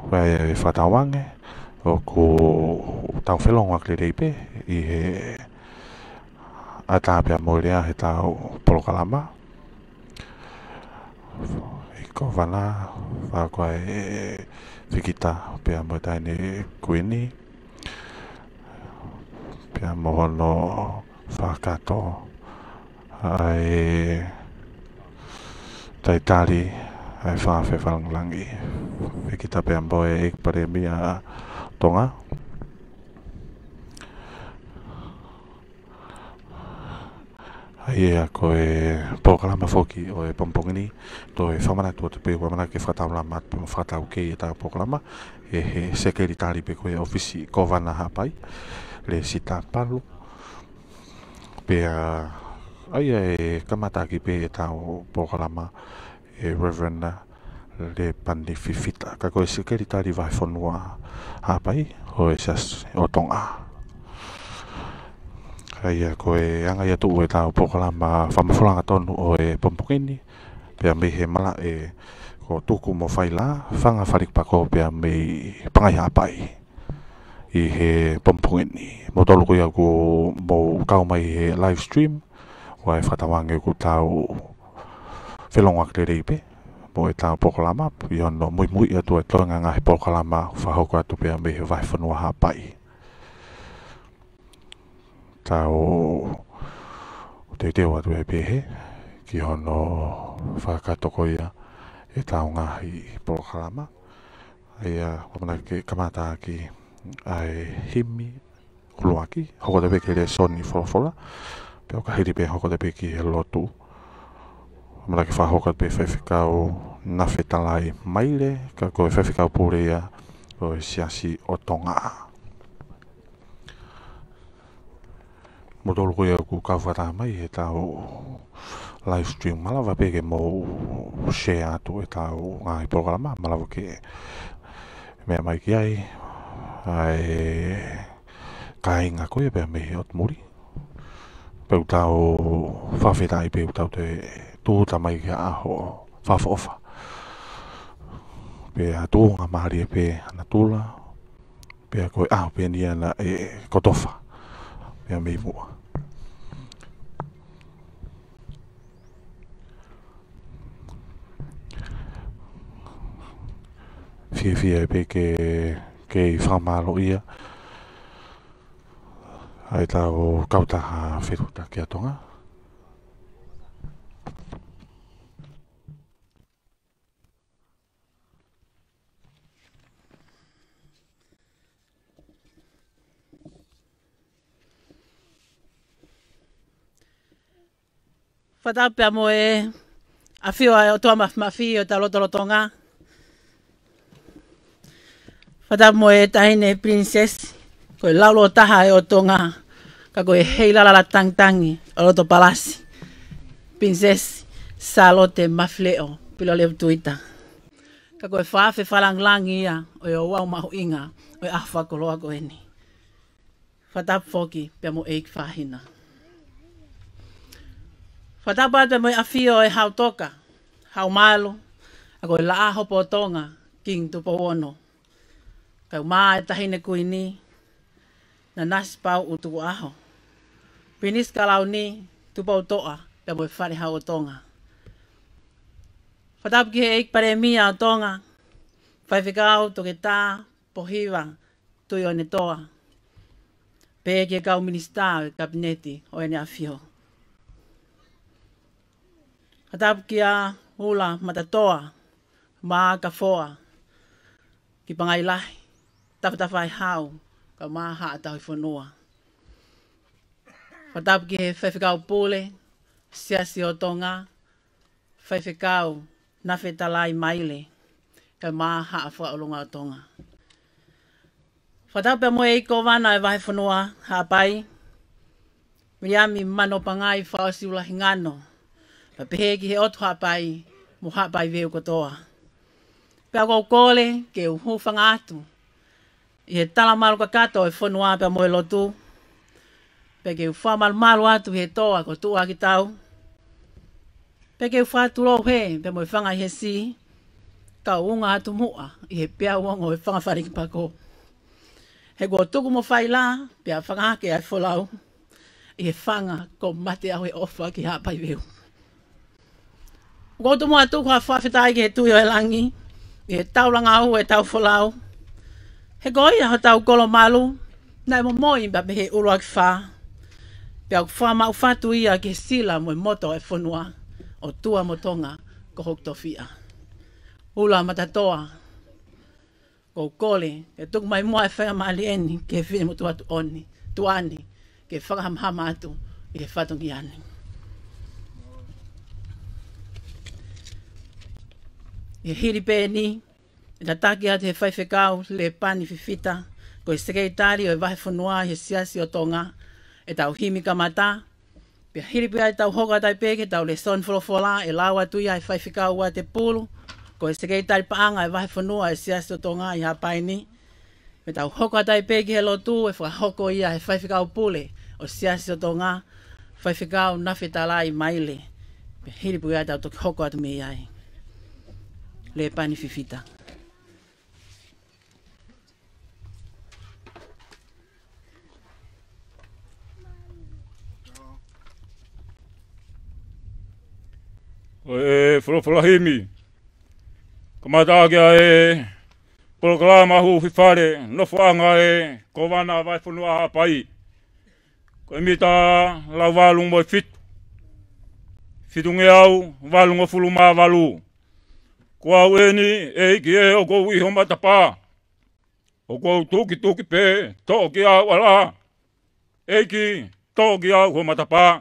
Vai whatawange o ko tau whelonga kle reipe I he a tāpia moerea he tau polokalama I ko wana whakua whikita pia mo taine kuini pia mohono whakato ai tai tari ai whawhe whalanglangi whikita pia moe ek pare mia tonga Ia ko e polokalama foki o e pompongini to e whamana tua te pe whamana ke whatau lama pe mo whatau ke e tā polokalama e he sekeritari pe ko e ofisi ko wana hapai le sita palu pe ai e kamataki pe e tau polokalama e Reverend le pandi fifita ka ko e sekeritari vai whanua hapai o e sas o tonga Ia ko e anga ia tu e tau pokalama whamawhoranga tonu o e pompokini pia me he mala e ko tuku mo whaila whanga wharikpako pia me pangai hapai I he pompokini mo tolu ko ia ko mo kaumai he live stream o e whatawange ko tau whelonga krereipe mo e tau pokalama I ono mui mui atu e toinga ngā he pokalama whahoko atu pia me he vai whanua hapai tau te teo atu e pehe ki hono whakatoko ia e tau ngahi polokalama ia wamana ke kamata ki ai himi uluaki hoko te peke le soni wholawhola peo ka hiri pe hoko te peke he lotu wamana ke whahoka pe whewhikau nawhetalai maile ka koe whewhikau pūre ia o e siasi o tonga Modolo ko ia ku kawhata mai he tau live stream malawa peke mo share atu e tau ngai programa malawa ke mea mai ki ai kainga ko ia pia me ot muri peu tau whawhetai peu tau te tūta mai ki aho whawha ofa pe a tūnga mahari e pe ana tūla pe a koe aho pe nia na e kotofa pia me mua Fia pe ke whamalo ia ai tau kautaha wheruta ki atonga Whatapea mo e a whio ai o toa mawhi o ta lotolotonga. Whatapea mo e tahine princess ko e laulo taha e o tonga ka ko e heilala tangtangi o loto palasi. Princess Salote Mafleo pilo leo tuita. Ka ko e whaafe whalanglangi ia o e o wau mahu inga o e ahwa koloa ko eni. Whatapea foki pia mo eik whahina. Whatapata mo a whio e hau toka, hau malo, a koe la aho po tonga, king tupo wono. Kau maa e tahine kuini, na nasi pau utuku aho. Pinis kalau ni, tupo toa, pe mo e whare hau o tonga. Whatap ki he eik pare mia o tonga, whaiwhikau toke tā, pohiwa, tui o ne toa. Pe ke kau minista o kabineti o ene a whio. Hatap kia hula matatoa, maa ka foa, ki pangai lahi, tawhatawhai hau, ka maa haa tahi whanua. Hatap ki he whaiwhikau pule, siasi o tonga, whaiwhikau nawhetalai maile, ka maa haa whaolunga o tonga. Hatap e moe iko wana e wahi whanua, haa pai, miami mano pangai whaosiulahi ngano, pa pehe ki he otu hapai, mo hapai veo kotoa. Pea kou kole, ke uhu whangatu. I he tala malu ka kato e whanua pea moe lotu. Pea ke uwha malu atu he toa ko tua ki tau. Pea ke uwha tulo he, pea moe whanga he si. ka unga atu mua i he pia uango e whangawhariki pako. He kua tuku mo whai la, pia whangake ai wholau, i he whanga ko mate au e ofa ki hapai veu. Kua tu mua tuku ha whawhetai ki he tui o e langi, i he tauranga au e tau wholau. He koi a ho tau kolo malu, nai mo moi ba me he urua ki wha. Pia ku wha mau whatu ia ki he sila mo e moto e whanua, o tua motonga ko hoktofia. Ula matatoa, ko kole, e tuku mai mua e whaia maali eni, ke whine mo tuatu oni, tuani, ke whakahamhama atu, i he whatongi ani. I he hiri pēni, e ta taki atu he whaiwhekau, le pani whiwhita, ko e sekreitari o e wahe whanua, he siasi o tonga, e tau himi kamata, pia hiri pia e tau hoka tai peke, tau le son wholofola, e lawa tuia e whaiwhekau wa te pulu, ko e sekreitari paanga e wahe whanua e siasi o tonga i hapai ni. Me tau hoka tai peke he lotu e whahoko ia he whaiwhekau pule o siasi o tonga, whaiwhekau nawhitalai maile. Pe hiripu ia tau toki hoko atu me iai. Le pani whiwhita. E wholawhilahimi. Kamatakia e programa hu whiwhare no whaanga e ko wana vai whanua hapai. Ko imita la walung mo fit. Fitunge au walung o fuluma walu. Ko au eni e iki e o ko iho matapa. O ko tuki pe toki au ala. Eiki toki au ho matapa.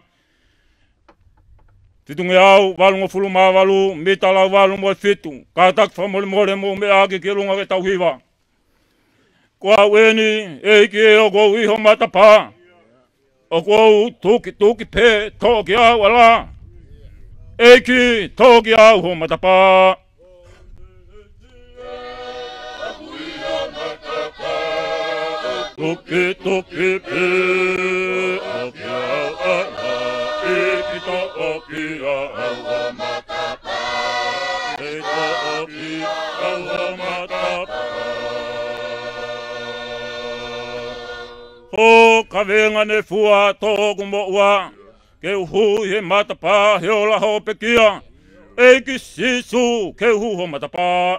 Fitunge au, walung o fuluma walu, mita lau walung mo fitu. Katak whamole more mo me ake ki lunga ke tauhiwa. Ko au eni, eiki e o kou iho matapa. O kou tuki pe, toki au ala. Eiki, toki au ho matapa. Tuki pe, oki au ala. Eiki to oki au matapa. Eiki to oki au matapa. Ho kawenga ne fua tōku mo ua. Ke uhu he matapa he ola ho pekia. Eiki sisu ke uhu ho matapa.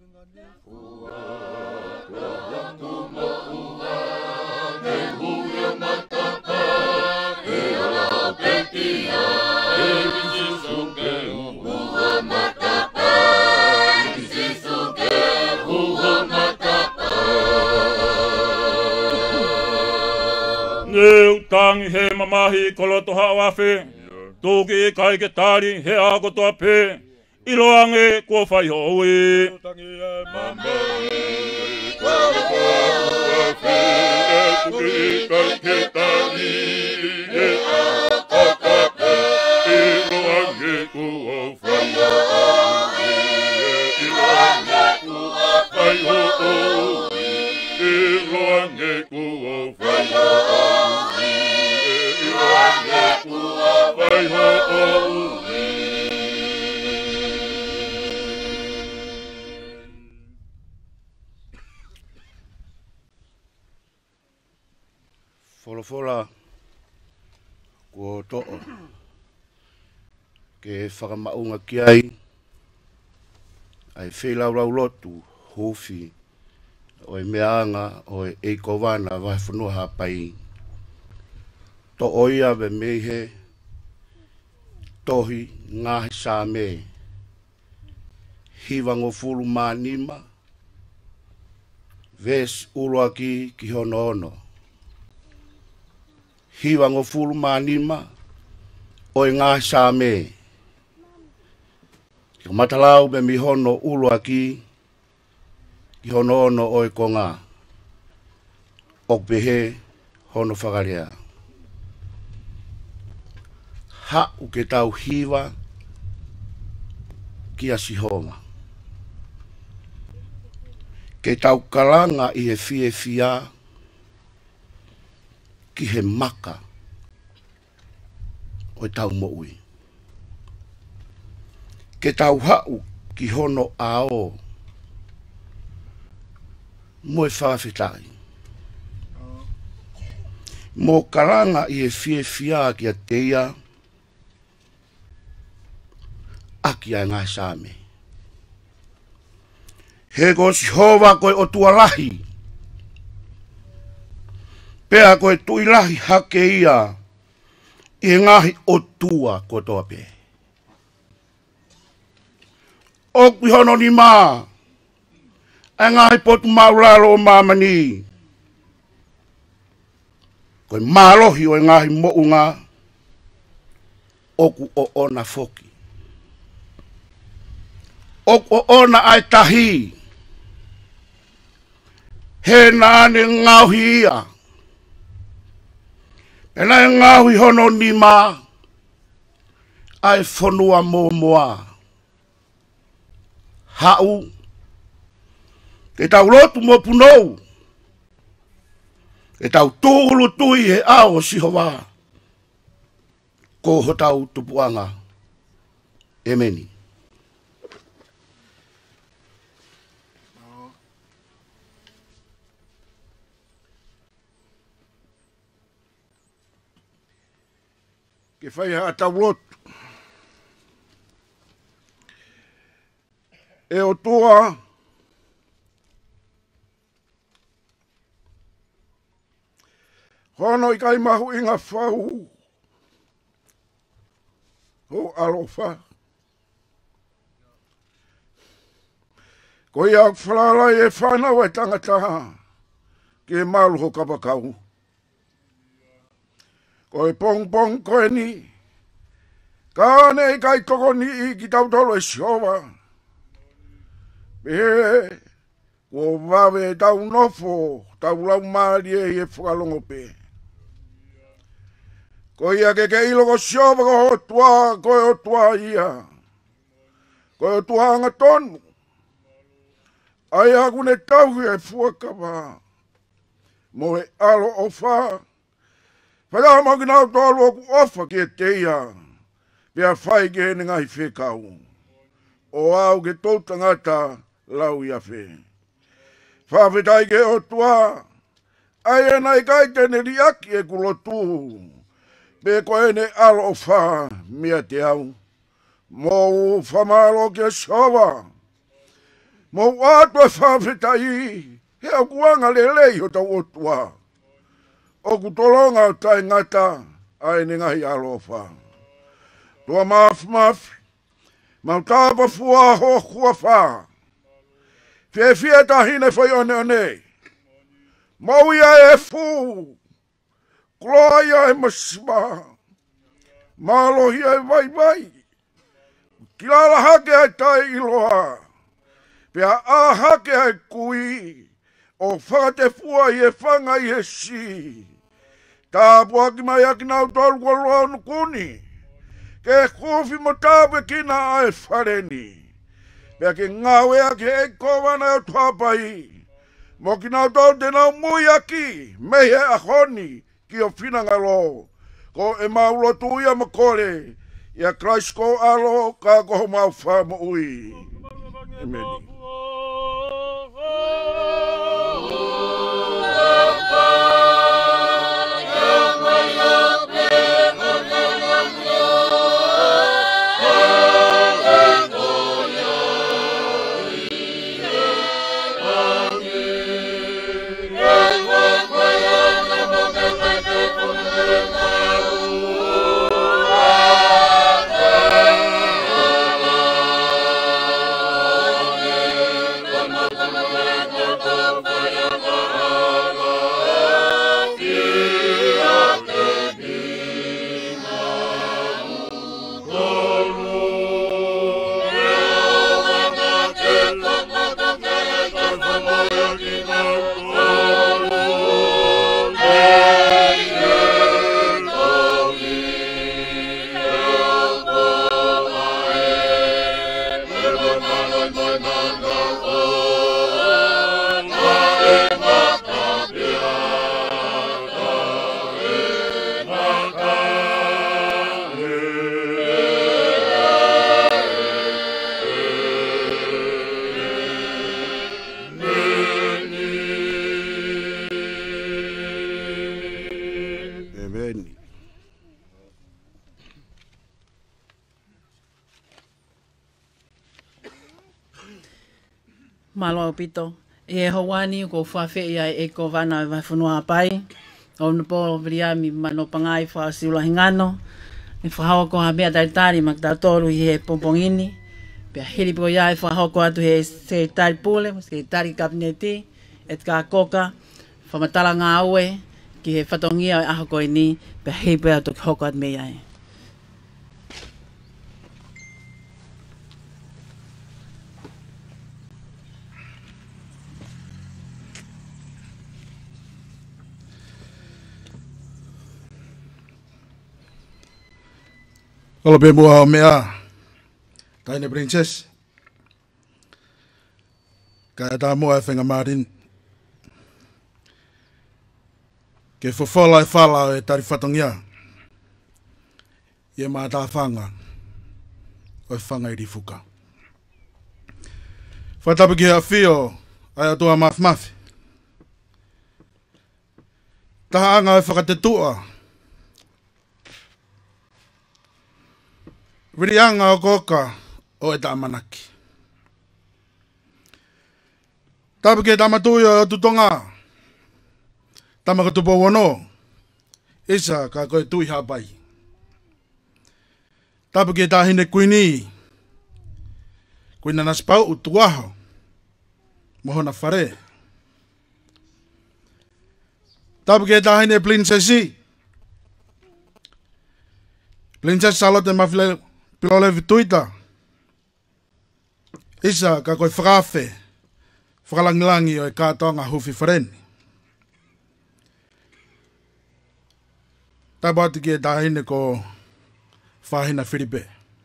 Neu tangi he mamahi koloto hawafe. Tuki kai ke tari he ako toa pe. Iloange kua whai hoi. Tangi he mamahi koloto hawafe. Tuki kai ke tari he ako toa pe. Iloange kua whai hoi. Iloange kua whai hoi. Iloange kua whai hoi. Iloange kua whai hoi. Wholofola kua to'o ke whakamaunga ki ai whelaulau lotu hofi o e meanga o e eikowana vai whanua hapai. To'o ia ve mehe tohi ngahi sa me hiwango fulu manima ves uruaki ki hono ono. Hiwango fulu manima o e ngahi sa me. Ki matalau be mi hono uruaki ki hono ono o e konga. O pehe hono whakarea. Ha u ke tau hiwa ki a sihoma. Ke tau kalanga i he fie fia ki he maka o e tau moui. Ke tau hau ki hono ao mo e whawhitai. Mo karanga i e fia ki a teia, aki a ngā sāme. He ko si hova koe o tualahi, pea koe tuilahi hake ia, i ngahi o tua ko toa pe. O kuihono ni mā, a ngahi potu mauraro o mamani, koe mālohi o ngahi mounga, oku o ona foki. Oku o ona ai tahi, he nāne ngauhi ia, e nai ngauhi hono ni mā, ai whanua mō moa. Hau, ke tau lotu mō punou, ke tau tūlu tui he ao siho wā, ko ho tau tupuanga, emeni. Ke whai ha tau lotu. E o toa, hono i kai mahu inga whau, ho alofa. Ko ia whalalai e whanau e tangata, ke malu ho kapakau. Ko e pong pong koe ni, ka ne i kai toko ni i ki tau tolo e siowa. E, ko wawe tau nofo, tau lau maari e whakalongo pe. Ko ia ke iloko siowa ko o tua, ko o tua ia. Ko o tua anga tonu. Ai aku ne tau e fuakawa. Mo e alo o wha. Whaka maki nau tolu oku ofa ki e teia. Pea whai ke he ngai whekau. O au ke tau tangata lau ia whe. Whawhetai ke o tua. Ai e nai kai tene riaki e kulotu. Pe koe ne alo o wha mia te au. Mo whamalo ke sowa. Mo watu e whawhetai. He au kuanga lelei o tau o tua. O kutolonga o tai ngata. Ai ne ngahi alo o wha. Tua mafi. Mau tāpa fua ho kua wha. Fie tahine whai one one. Mau ia e fu. Kloa ia e masima. Mālohi e vai. Kilala hake ai tai iloha. Pea a hake ai kui. O whakate fua i e whanga i e si. Tāpua ki mai aki nau tolu kua loa nukuni. Ke kufi mo tāpe kina ai whareni. Pea ke ngawe aki e kowana o tuapai. Mo ki nau tolu te nau mui aki. Mehe a honi ki o whinangalo. Ko e maulo tuia makore. Ia Christ ko alo ka koho mau wha mo ui. Amen. Amen. Malo pito. E hawani ko whawhi ia e ko vana vai whanua pai. O nupo vria mi mano pangai wha siula hingano. E whahawa ko ha mea taritari mak tatoru i he pompongini. Pea hiri po ia e whahawa ko atu he sekretari pule, sekretari kabineti, et ka koka, whamatala ngā aue, ki he whatongia e aho koe ni, pea hiri po atu ki hoko at mea e. Kalau be mua mea, taine princess. Kaya tā mua e whenga marin. Ke whawhala e whala e tari whatongia. Ie mā tā whanga. O e whanga i rifuka. Whatapu ki a whio, ai atua mafi. Taha anga e whakatetua. Wirianga o koka o e tāmanaki. Tapu ke tamatui o tutonga. Tamakatupo wano. Isa ka koe tui hapai. Tapu ke tāhine kuini. Kuina naspau utuaho. Mohona whare. Tapu ke tāhine princessi. Princess Charlotte Mafile Pilole vituita. Isa ka koe whakawhe. Whakalangilangi o e kātonga huwhi whareni. Tapu atu ki e tāhine ko whahina whiripe.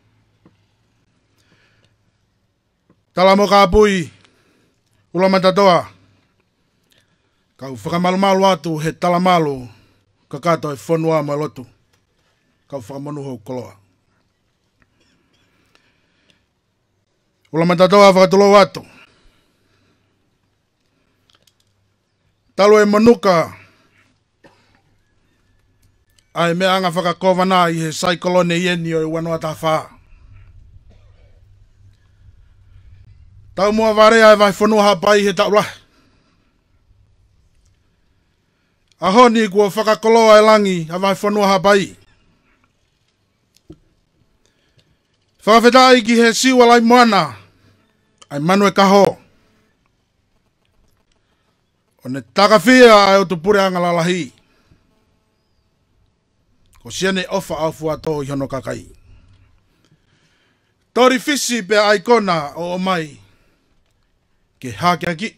Tala mo ka pui. Ula matatoa. Kau whakamalu atu he talamalu. Ka kato e whanua mo lotu. Kau whakamonu hou koloa. Ula matatoa whakatulo atu. Talo e manuka. Ai mea anga whakakovana i he saikolone ieni o i wanoa tā whaa. Tau mua warea e vai whanua hapai he taulahi. Ahoni kua whakakoloa e langi a vai whanua hapai. Whakawhetai ki he siwa lai moana. Ai manu e kaho. O ne takawhia ai o tupure anga lalahi. Ko siane ofa au fuato i hono kakai. Tori fisi pe aikona o mai. Ke hake ki.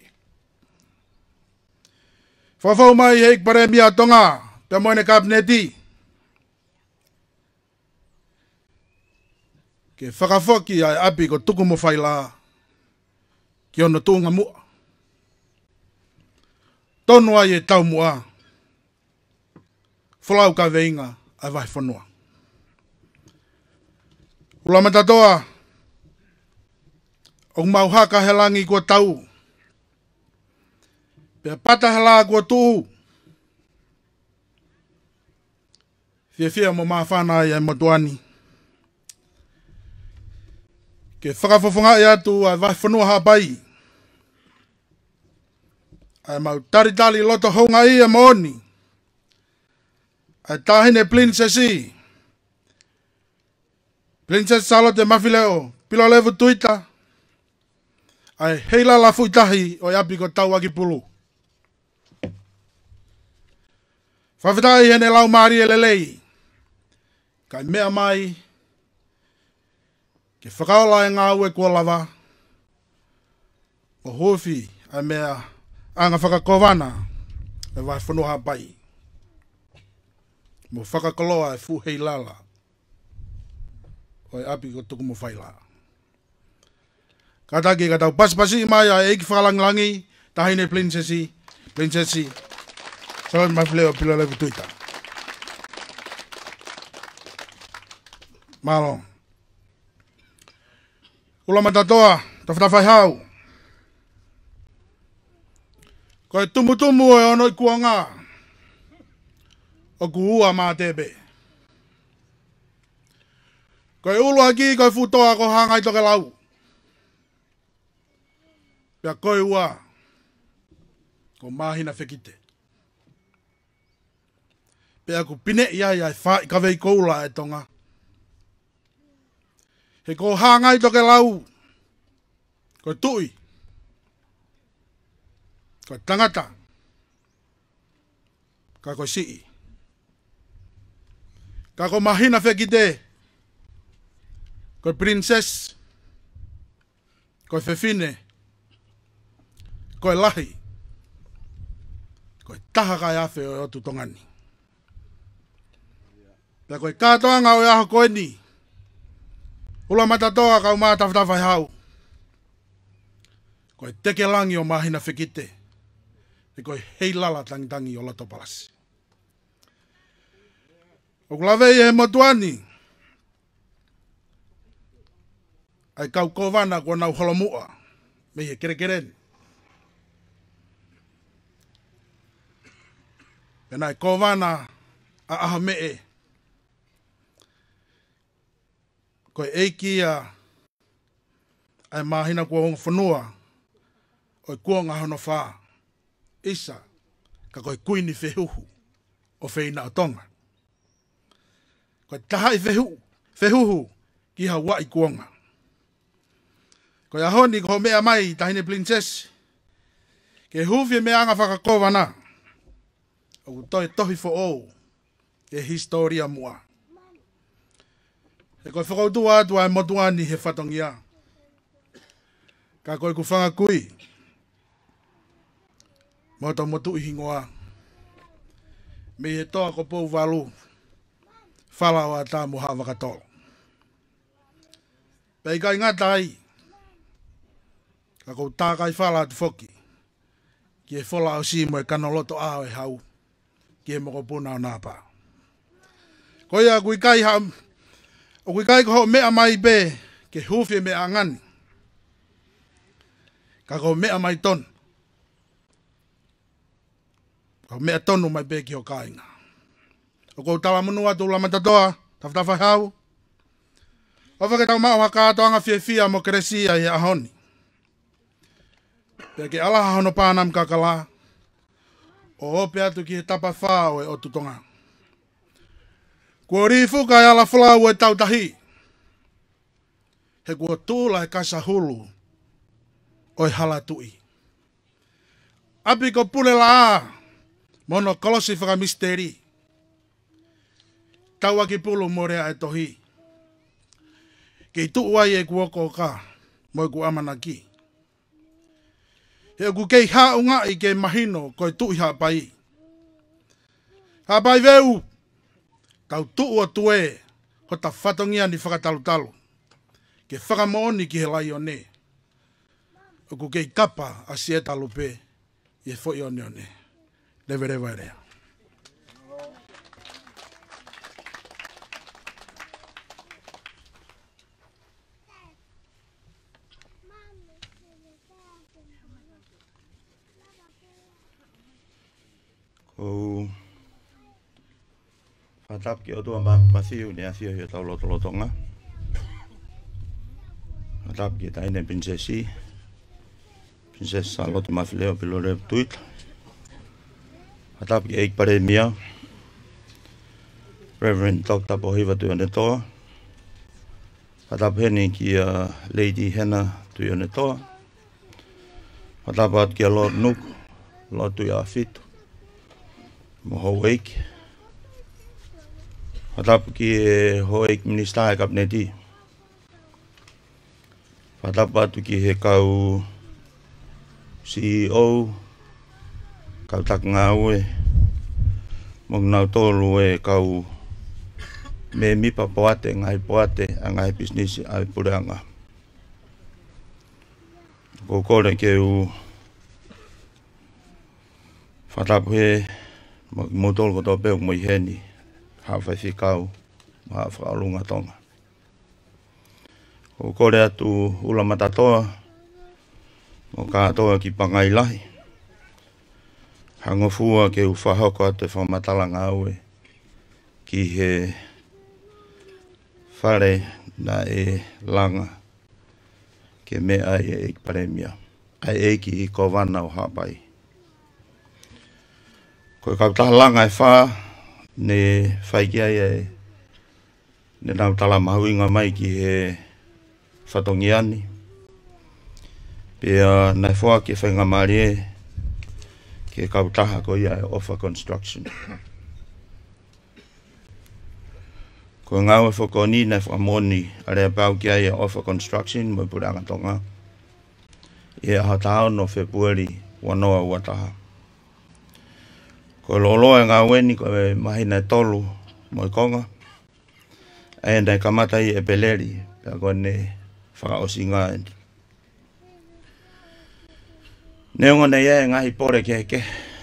Whawhau mai heik pare mia tonga. Pe moene kabineti. Ke whakafoki ai api ko tuku mo whaila. Ki ono tūnga mua. Tonu ai e tau mua. Whalau ka veinga ai vai whanua. Ula matatoa. O mau haka he langi kua tau. Pea pata he laa kua tuu. Fia mo maa whana ai motuani. Ke whakafofonga i atu ai vai whanua hapai. Ai mau taritali loto honga i e mooni. Ai tāhine princessi. Princess Charlotte Mafileo. Pilo levu tuita. Ai heila la fuitahi o api ko tau aki pulu. Whawhetai hene lau maari e lelei. Kai mea mai. Ke whakaola e ngā ue kua lava. O hofi ai mea anga whakakovana e vai whanua hapai. Mo whakakoloa e fuhei lala. O e api ko tuku mo whaila. Kataki katau pasipasi mai a eiki whakalangilangi. Tahine princessi. Sawan mafileo pila levu tuita. Malo. Ula matatoa, tawhitawhai hau. Koe tumu e ono i kuanga. O kuua mā tebe. Koe ulu aki koe futoa ko hangai toke lau. Pea koe ua. Ko mahina whekite. Pea ku pine ia ia whai kawei koula e tonga. He ko hangai toke lau. Ko tui. Ko tangata. Ka ko sii. Ka ko mahina whekite. Ko princess. Ko whewhine. Ko lahi. Ko taha kai awhi o otu tongani. Pea ko kātoanga o aho koe ni. Ula matatoa kau maa tawhtawhai hau. Ko teke langi o mahina whekite. E ko hei lala tangitangi o loto palasi. O kulawei e motuani. Ai kau kovana kua nau holomua. Me he kerekereni. Pena e kovana a aha mee. Koe eikia ai mahina kua hongo whanua. Oi kuonga hono whaa. Isa ka koe kuini whehuhu o wheina o tonga. Koe tahai whehuhu ki ha wai kuonga. Koe ahoni ko mea mai tahine princess. Ke huwhi mea anga whakakova na. O toi tohi fo o. E historia mua. E koe whakautua atua e motuani he whatongia. Ka koe ku whangakui. Moto motu ihingoa. Me he toa ko pou walu. Whalawa tā muha wakatolo. Pei kai ngata ai. Ka kou tā kai whala atu whoki. Ki e whola o si mo e kanoloto ao e hau. Ki e moko puna o nāpā. Koia kui kai ha. O kui kai ko mea mai be. Ke huwhi mea ngani. Ka ko mea mai tonu. Ka mea tonu mai be ki o kāinga. O kou tawa munua tu la matatoa. Tawhtawhai hau. O whaketau mao haka atoanga fia mo keresia i ahoni. Pea ke alaha hono pānam kakala. O ope atu ki he tapa whāo e o tutonga. Kua rifu kai ala whalau e tautahi. He kua tūla e kasa hulu. O e hala tui. Api ko pule la a. Mono kolosi whaka misteri. Taua ki pulu morea e tohi. Kei tuuai e kuoko ka. Moi ku amana ki. He ku kei haunga i ke mahino koe tui hapai. Hapai veu. Tau tuu o tue. Ho ta whatongia ni whakatalu-talu. Ke whakamooni ki he lai o ne. O ku kei kapa a sietalu pe. I e foi o ne o ne. Leverewa rea. Ko whatap ki o tua mawhiu ni a whio hi o tau lotolotonga. Whatap ki taine princessi. Princess sa loto mawhileo pilo reo tuit. Whatap ki eik pare mia. Reverend Dr. Pohiva tuione toa. Whatap heni ki Lady Hannah tuione toa. Whatap at ki a Lord Nuk. Lord tui a fitu. Mo hoek. Whatap ki hoek minister e kapneti. Whatap atu ki he kau CEO. Kau tak ngau e. Mong nau tolu e kau me mipa poate ngai poate a ngai business ai puranga. Ko kore ke u whatap he motol ko to pe mo heni ha fa fikau ha fa lunga tonga o kore atu ula matatoa mo ka toa ki pangai lai hango fua ke u fa hoko te fa matalanga aue ki he fare na e langa ke me ai e paremia ai eiki I ko wana o hapai. Ko kautahalanga e wha ne whaikia e ne nau tala mahuinga mai ki he whatongiani. Pea nei wha ki whainga maari e ki kautaha ko ia e Offer Construction. Ko ngau e whakoni nei whamoni a rea pau ki ai e Offer Construction mo puranga tonga. E aha tau no Februari wanoa uataha. Ko loloa ngā weni ko e mahina tolu mo I konga. E ndai kamata I e peleri pia ko ne whakaosi ngā endi. Neonga nei e ngahi pore keke.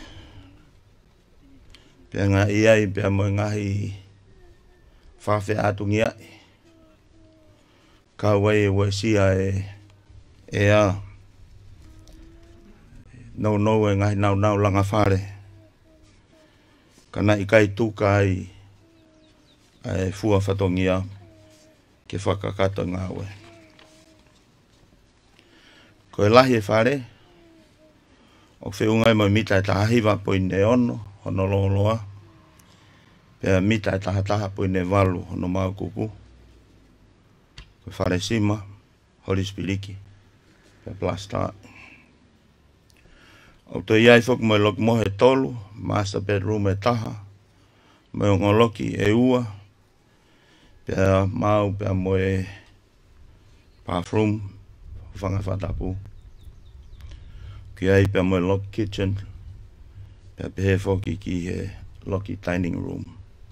Pia ngā iai pia mo ngahi whawhi atungi ai. Ka wai e wesia e a. No e ngahi nau langa whare. Kana I kai tuka ai e fua whatongia ke whakakata ngā we. Ko e lahi e whare, o whiungai mo mita e tahiwa po I ne ono, hono loa. Pea mita e taha po I ne walu, hono mau kuku. Ko e whare sima, hori spiliki, pea plasta. O to iai whok mo e lok mohe tolu, master bedroom e taha, mo e ngoloki e ua, pea mau pea mo e bathroom, whanga whatapu. Ki ai pea mo e lock kitchen, pea pehe whoki ki he loki dining room.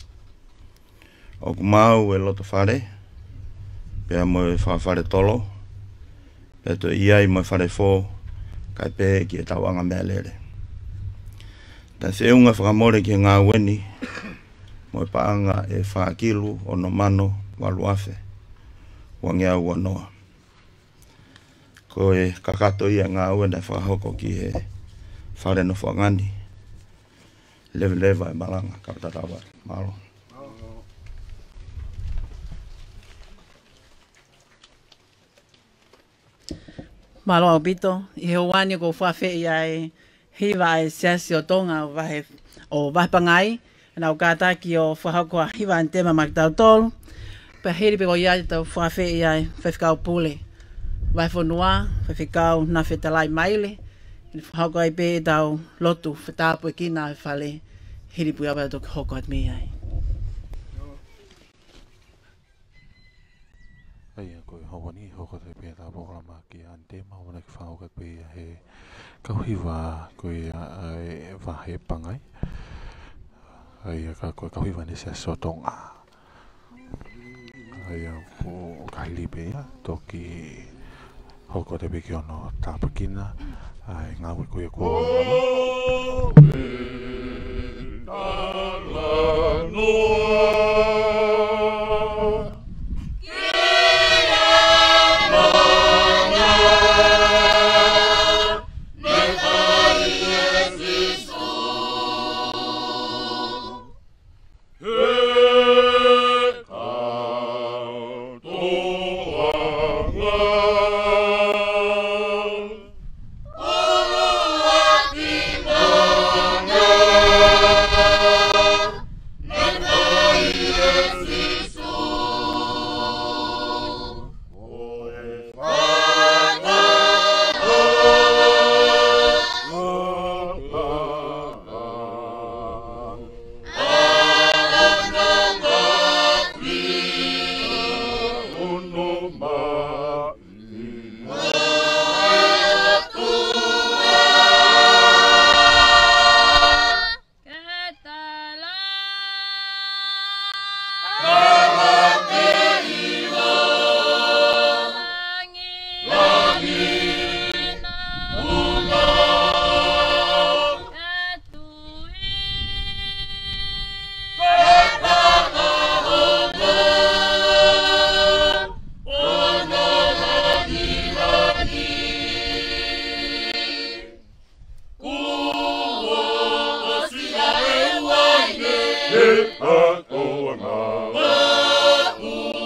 O mau e loto whare, pea mo e whawhare tolo, pea to iai mo e whare fo, kai pehe ki e tawanga mea lere. Ta whiunga whakamore ki ngā weni, mo e paanga e whaakilu o no mano waluafe, wangia ua noa. Ko e kakato ia ngā weni e whakahoko ki he whare no whangani, lewa e malanga, kautatawa, malo. Malo au pito, I he wani ko whawhi ia e hiwa e siasi o tonga o wahipangai, na o kāta ki o whahakoa hiwa an tema makitau tolu, pa hiri pe ko ia te tau whawhi ia e whawhikau pule. Waifonua, whawhikau na whetalai maile, ni whahakoa I pe tau lotu whetapu e kina e whale, hiri pui awa toki hoko at mea ai. Aia koe hawani hoko te pia tā programa ki an tema wana ki whahoka pia he kauhiwa koe e wahe pangai. Aia ka koe kauhiwa ne sea sotonga. Aia ko kahili pia toki hoko te piki ono tāpakina. Ai ngāwe koe kua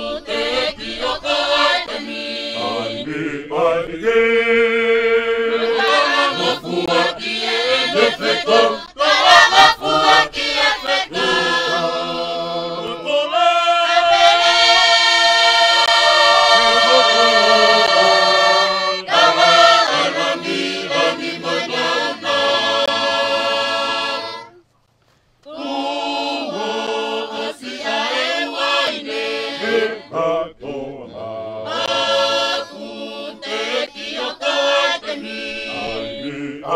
Yeah.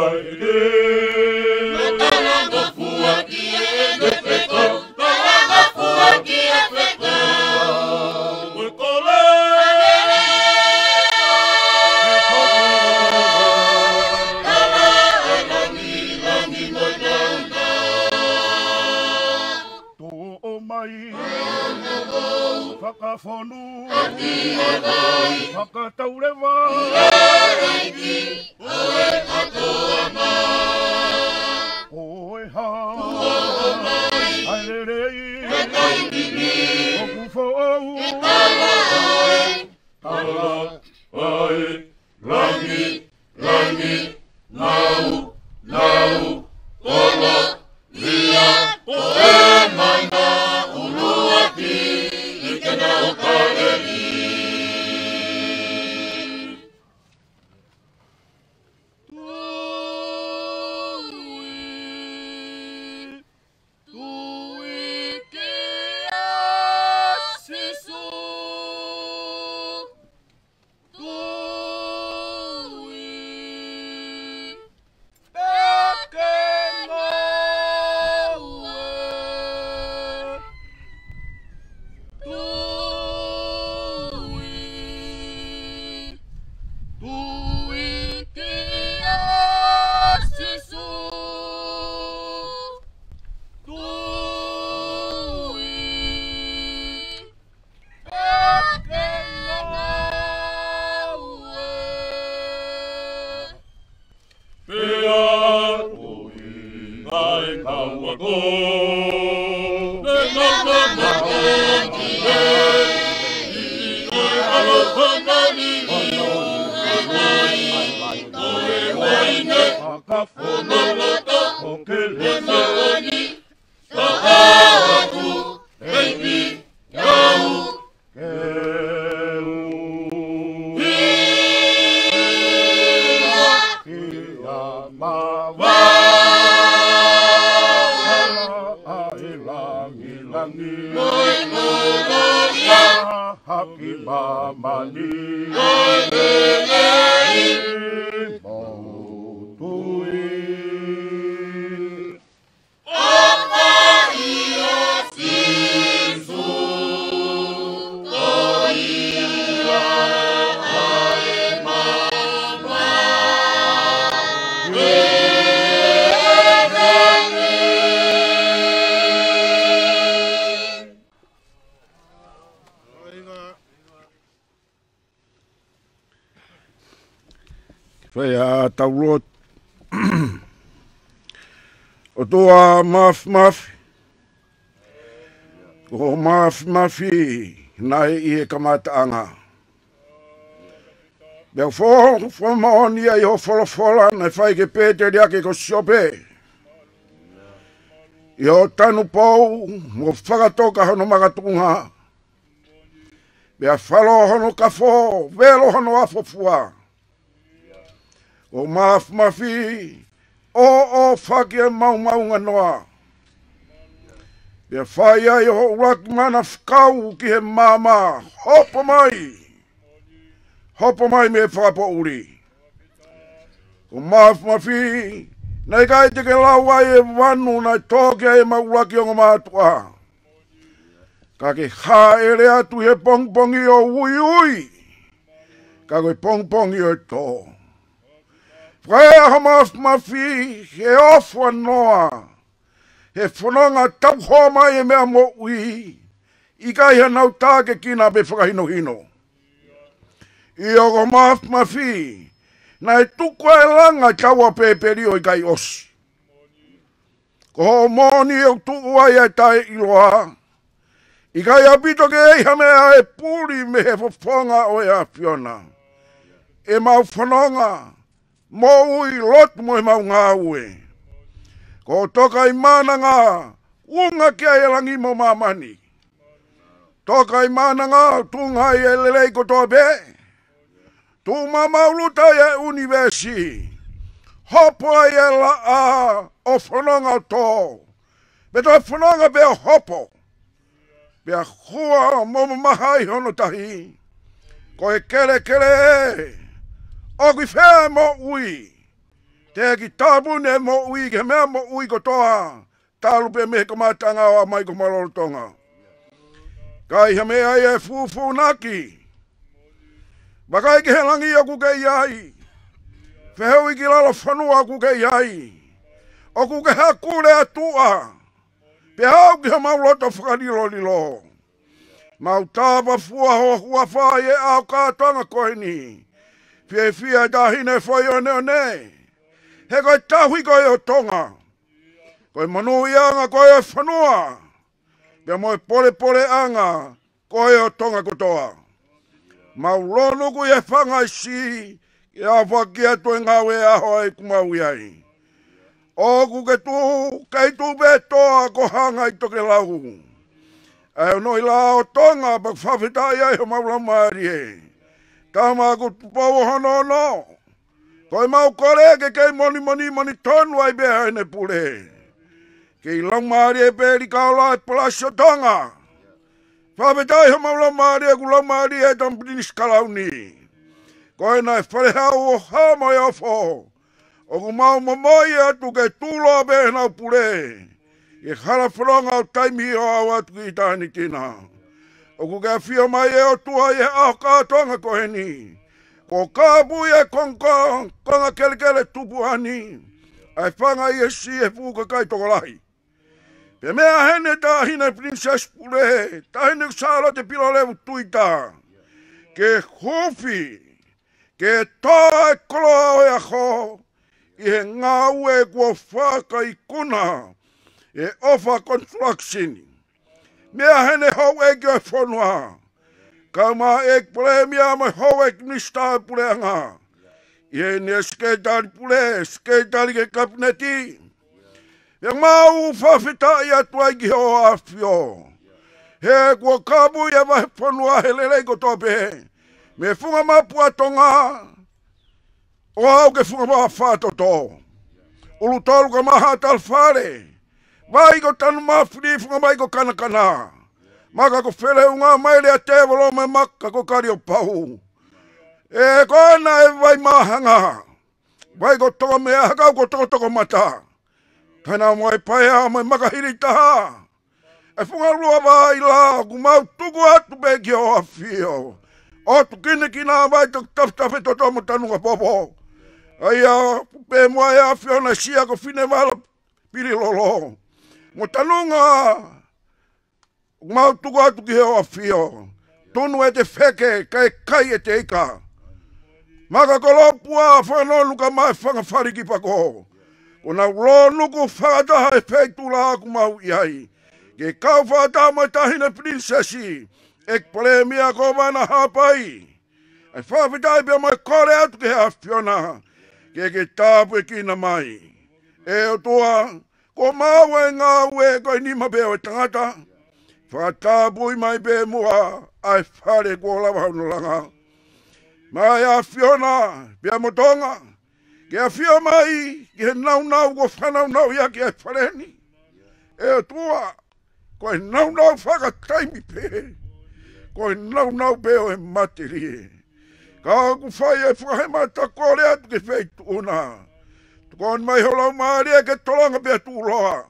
Whakawhonu Whakataurewa Oe ha Airerei Oku whau Tala Ai Langi Langi Nau Nau Kola Lia Oe Mana Uluati Ikena Okareli Whea taurot O toa mafi O mafi Nai i e kamataanga Bea fo maoni ai o fola Nai whai ke pēte riake ko siope I o tanu pou Mo whakatoka hono magatunga Bea whalo hono kafo Velo hono afofua O mafi O whake mau nganoa Bea whai ai o rakmana whakau ki he mama Hopo mai me whakapo uri O mafi Nei kai te ke lau ai e wanu Nai tōke ai mauraki o ngamatua Ka ke ha ere atu he pongpongi o ui Ka koe pongpongi o tō Whea ha mafi he ofwa noa He whanonga tau hoa mai e mea mo ui I kai hanau tāke kina pe whakahino hino I o ko mafi Nai tuku e langa kaua peperi o I kai osi Ko ho moni e tuku ai e tai iloa I kai apito ke eiha mea e puri me he whafonga o e a Fiona E mau whanonga Mo ui lot mo e mau ngā ue. Ko toka I mana ngā unga kia e langi mo mamani. Toka I mana ngā tunga I e lelei ko toa be. Tu mamauluta e universi. Hopo ai e la a o whanonga tō. Me toi whanonga be hopo. Be a hua mo mahai hono tahi. Ko e kere. O kui whea mo ui, Te ki tabu ne mo ui ke mea mo ui ko toa. Talu pe me kamatanga wa mai ko malolotonga. Kai ha mea e fufu naki. Bakai ke helangi aku ke iai. Wheheu iki lalo whanua aku ke iai. Oku ke hakure atua. Pe hau ki ha maulota whakarilo lilo. Mau tāpa fua hoa hua whai e au kātonga koe ni. Pie fia tahine whai o neo ne. He koe tahui koe o tonga. Koe manu ianga koe o whanua. Pia moe pole pole anga koe o tonga kotoa. Mau lono ku e whangai si. Ki a whakia tue ngawe aho e kumau iai. Oku ke tu, kei tu be toa ko hanga i toke lau. Ai no ila o tonga pa whawhitai ai ho maula maari e. Tama ku tupau hono no. Koe mau kore ke kei moni tonu ai beha ene pule. Kei lang maari e peri kaola e palasio tonga. Whawhitai ho maula maari e ku lang maari e tampinis kalauni. Koe nai wharehau o hama e ofo. O ku mau mamoi atu ke tulo beha nau pule. E hara wharonga o taimi o au atu ki tāni tina. O ku kia whio mai e o tua e au kātonga kohe ni. Ko kāpu e konga kele tupu ani. Ai whanga i e si e puka kai tokolahi. Pe mea hene tāhine princess pule. Tāhine kusāra te pila levu tuita. Ke hufi. Ke tā e koloa o e aho. I he ngau e kua whaka i kuna. E offer construction. Mea hene hau e kia whanua. Ka ma e pule mea mai hau e knista pule anga. I ne skatari pule, skatari ke kabineti. E mau whawhita i atua i ki ho awhio. He kua kabu i a wahe whanua he lelei ko tope. Me funga mapua tonga. O au ke funga maa whātoto. Ulu tolu ka maha talwhare. Vai ko tanu mawhiri funga mai ko kana. Maka ko where unga mai lea te walo me maka ko kari o pahu. E kona e vai mahanga. Vai ko toka mea hakau ko toko mata. Taina moe paea mai maka hiri taha. E funga lua vai la ku mau tuku atu pe ki o awhio. O tu kine kina vai to taftafe to tomo tanunga popo. Aia pe moa e awhio na sia ko fine wala piri lolo. Mo tanunga mau tuku atu ki heo awhio. Tunu e te wheke kai e te ika. Maka ko lopua whanonu ka mai whangawhari ki pako. Ko na lo nuku whakataha e wheitula aku mau iai. Ke kau whakataha mai tahine princessi. Ek pale mia ko wana hapai. Ai whawhitai pia mai kore atu ke awhiona. Ke tāpu e kina mai. E o toa. Ko mau e ngā ue koe nima peo e tangata. Whātāpui mai pe mua ai whare kua lawa haunulanga. Mai a whiona pia motonga. Ke a whio mai ki he nau ko whanau ia ki ai whareni. E o tua koe nau whakataimi pe. Koe nau peo e matiri. Ka ku whai e whahemata kore atu ke wheitu una. Tukon mai holau maari e ke tolanga pia tūloa.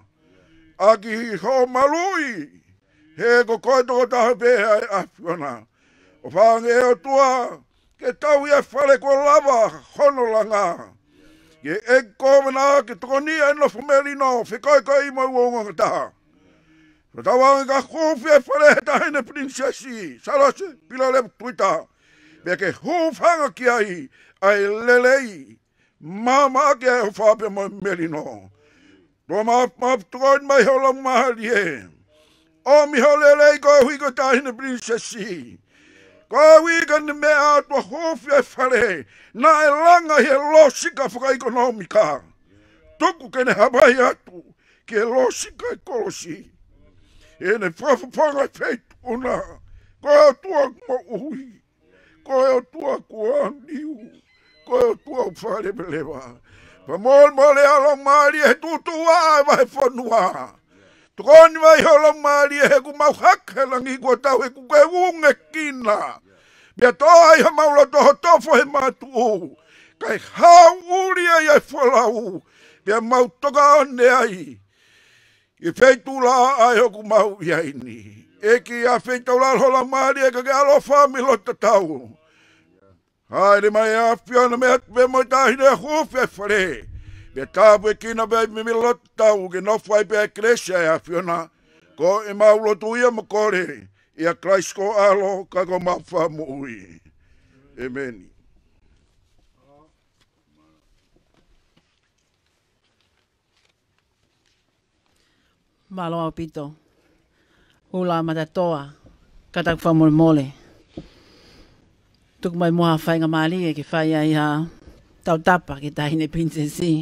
Aki ho malui. He ko koe toko taha peha e awhiona. O whange e o tua. Ke tau ia whare ko lava honolanga. Ke e kōmena ke toko ni e no whameri no. Whikai kai mau onga taha. So tawange ka hūwhi e whare he tahine princessi. Sarase pila lepu tuita. Pea ke hūwhanga ki ai. Ai lelei. Mama ke e whape mo merino. Roa maptukoin mai hola mahari e. O mi holelei ko hui ko tahine princessi. Ko hui ka ni mea atua hōwhi e whare. Na e langa he losika whakaikonomika. Tuku ke ne hapai atu. Ke losika e kolosi. E ne whawhapanga e wheitu una. Ko e o tua mo uhi. Ko e o tua kua niu. Ko e o tua whare belewa. Pa mole alo maari e tutua e vai whanua. Tukoni vai alo maari e ku mau hake langi kua tau e ku ke unge kina. Pia toa i ha maula toho tofo he matu. Kai hau uri ai ai whalau. Pia mau toka ane ai. I feitu la ai hoku mau iai ni. Eki a feitu la hola maari e ka ke alofa mi lota tau. Haere mai a fiona me at me mo tahine hufi e whare. Me tāpu e kina bei mi lota tau ke nofai pe a kresha e a fiona. Ko e mau lotu ia mo kore. Ia Christ ko alo ka ko mawha mo ui. Amen. Maloa pito. Hula matatoa. Katak whamole mole. Tuk mai moha whainga maali e ki whai ai ha tautapa ki tahine princesi.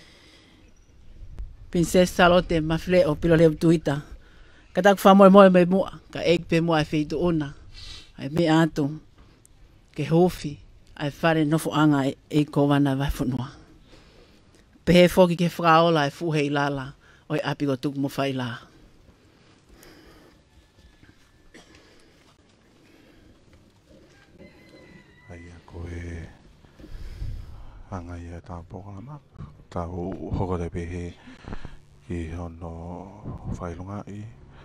Princess Salote mafle o pilo leo tuita. Katak whamole mole me mua. Ka eik pe mua e feitu una. Ai me atu. Ke hofi. Ai whare nofo anga e kowana vai whanua. Pehe foki ke whaola e fuhei lala. Oi api ko tuk mo whai la. Aia koe anga ia tā pokalama. Tā hokore pehe ki hono whailunga i.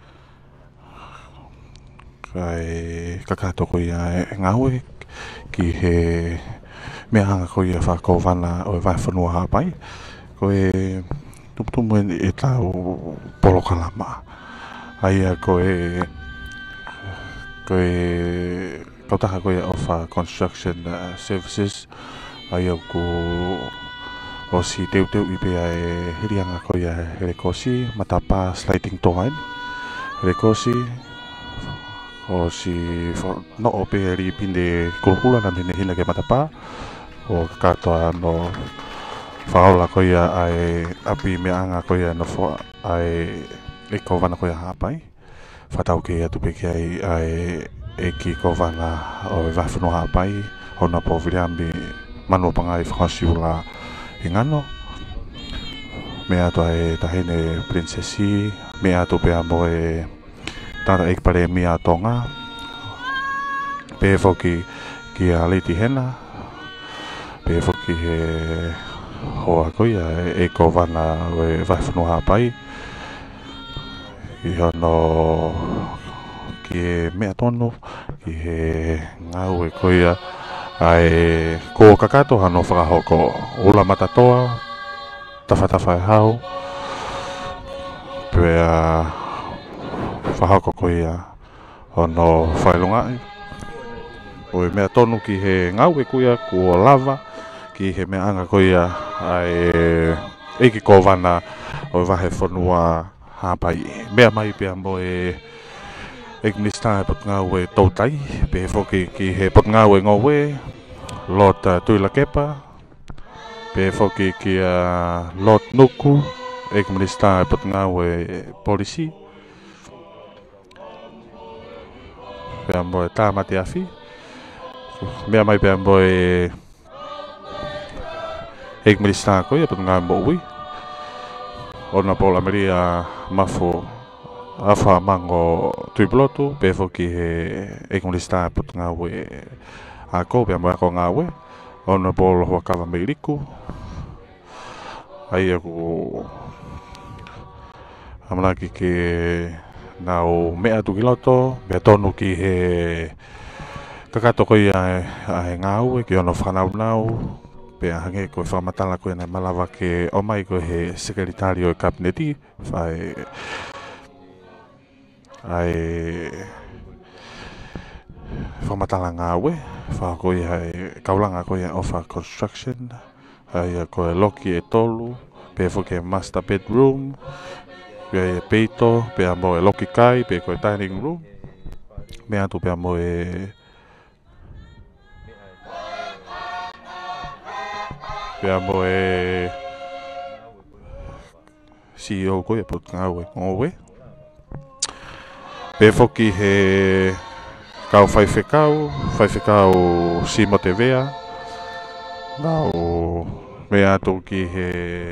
Kai kakatoko ia e ngaue ki he mea hanga ko ia whakowana o e vai whanua hapai. Koe tumu e tau polokalama. Aia koe kautaha koe of construction services. Aia ko o si teu i pea e hirianga koe e kosi matapa sliding toain. E kosi o si no o pea ri pinde kulhula na mene hina ke matapa. O katoa no whaola koia ai api mea anga koia no fo ai e kovana koia hapai. Whatau ke atu peke ai e ki kovana o e whawhanu hapai. Hona po viriambi manu pangai whakasiula i ngano. Mea atu ai tahine princesi. Mea atu pea mo e tara ekpare mea tonga. Pe foki ki a Lady Hena. Pe foki he hoa koia e kovana o e whawhanu hapai. I hono ki e mea tonu, ki he ngau e koia ai ko kakato hano whakahoko ula matatoa, tawhatafa e hau. Pea whahoko koia hono whailungai. O e mea tonu ki he ngau e koia kua lava. Ki he mea anga koia ai eiki kovana o wahe whanua hapai. Mea mai pia mo e Ignistai pot ngau e tautai. Pe foki ki he pot ngau e ngowe lot tuila kepa. Pe foki ki lot nuku. Ignistai pot ngau e polisi. Pea mo e tāmati afi. Mea mai pea mo e Eik Milista koia pot ngā mo ui. Ona pola maria mafo afa mango tuiblotu. Pe foki he Eik Milista pot ngā ue a ko pia mo ako ngā ue. Ona pola hoa kawa meiriku. Ai aku amanaki ke nau mea tukiloto. Mea tonu ki he kakato koia a ngā ue ki ono whanau nau. Pea hange koe whamatala koe nei malawa ke o mai koe he sekretario e kabineti. Ai whamatala ngā ue. Wha koe hei kaulanga koe of construction. Ai koe loki e tolu. Pea foke master bedroom. Pea e peito. Pea mo e loki kai. Pea koe dining room. Mea tu pea mo e pea mo e CEO koe pot ngau e ngowe. Pe foki he kau whaiwhekau si mo te vea. Nau mea atu ki he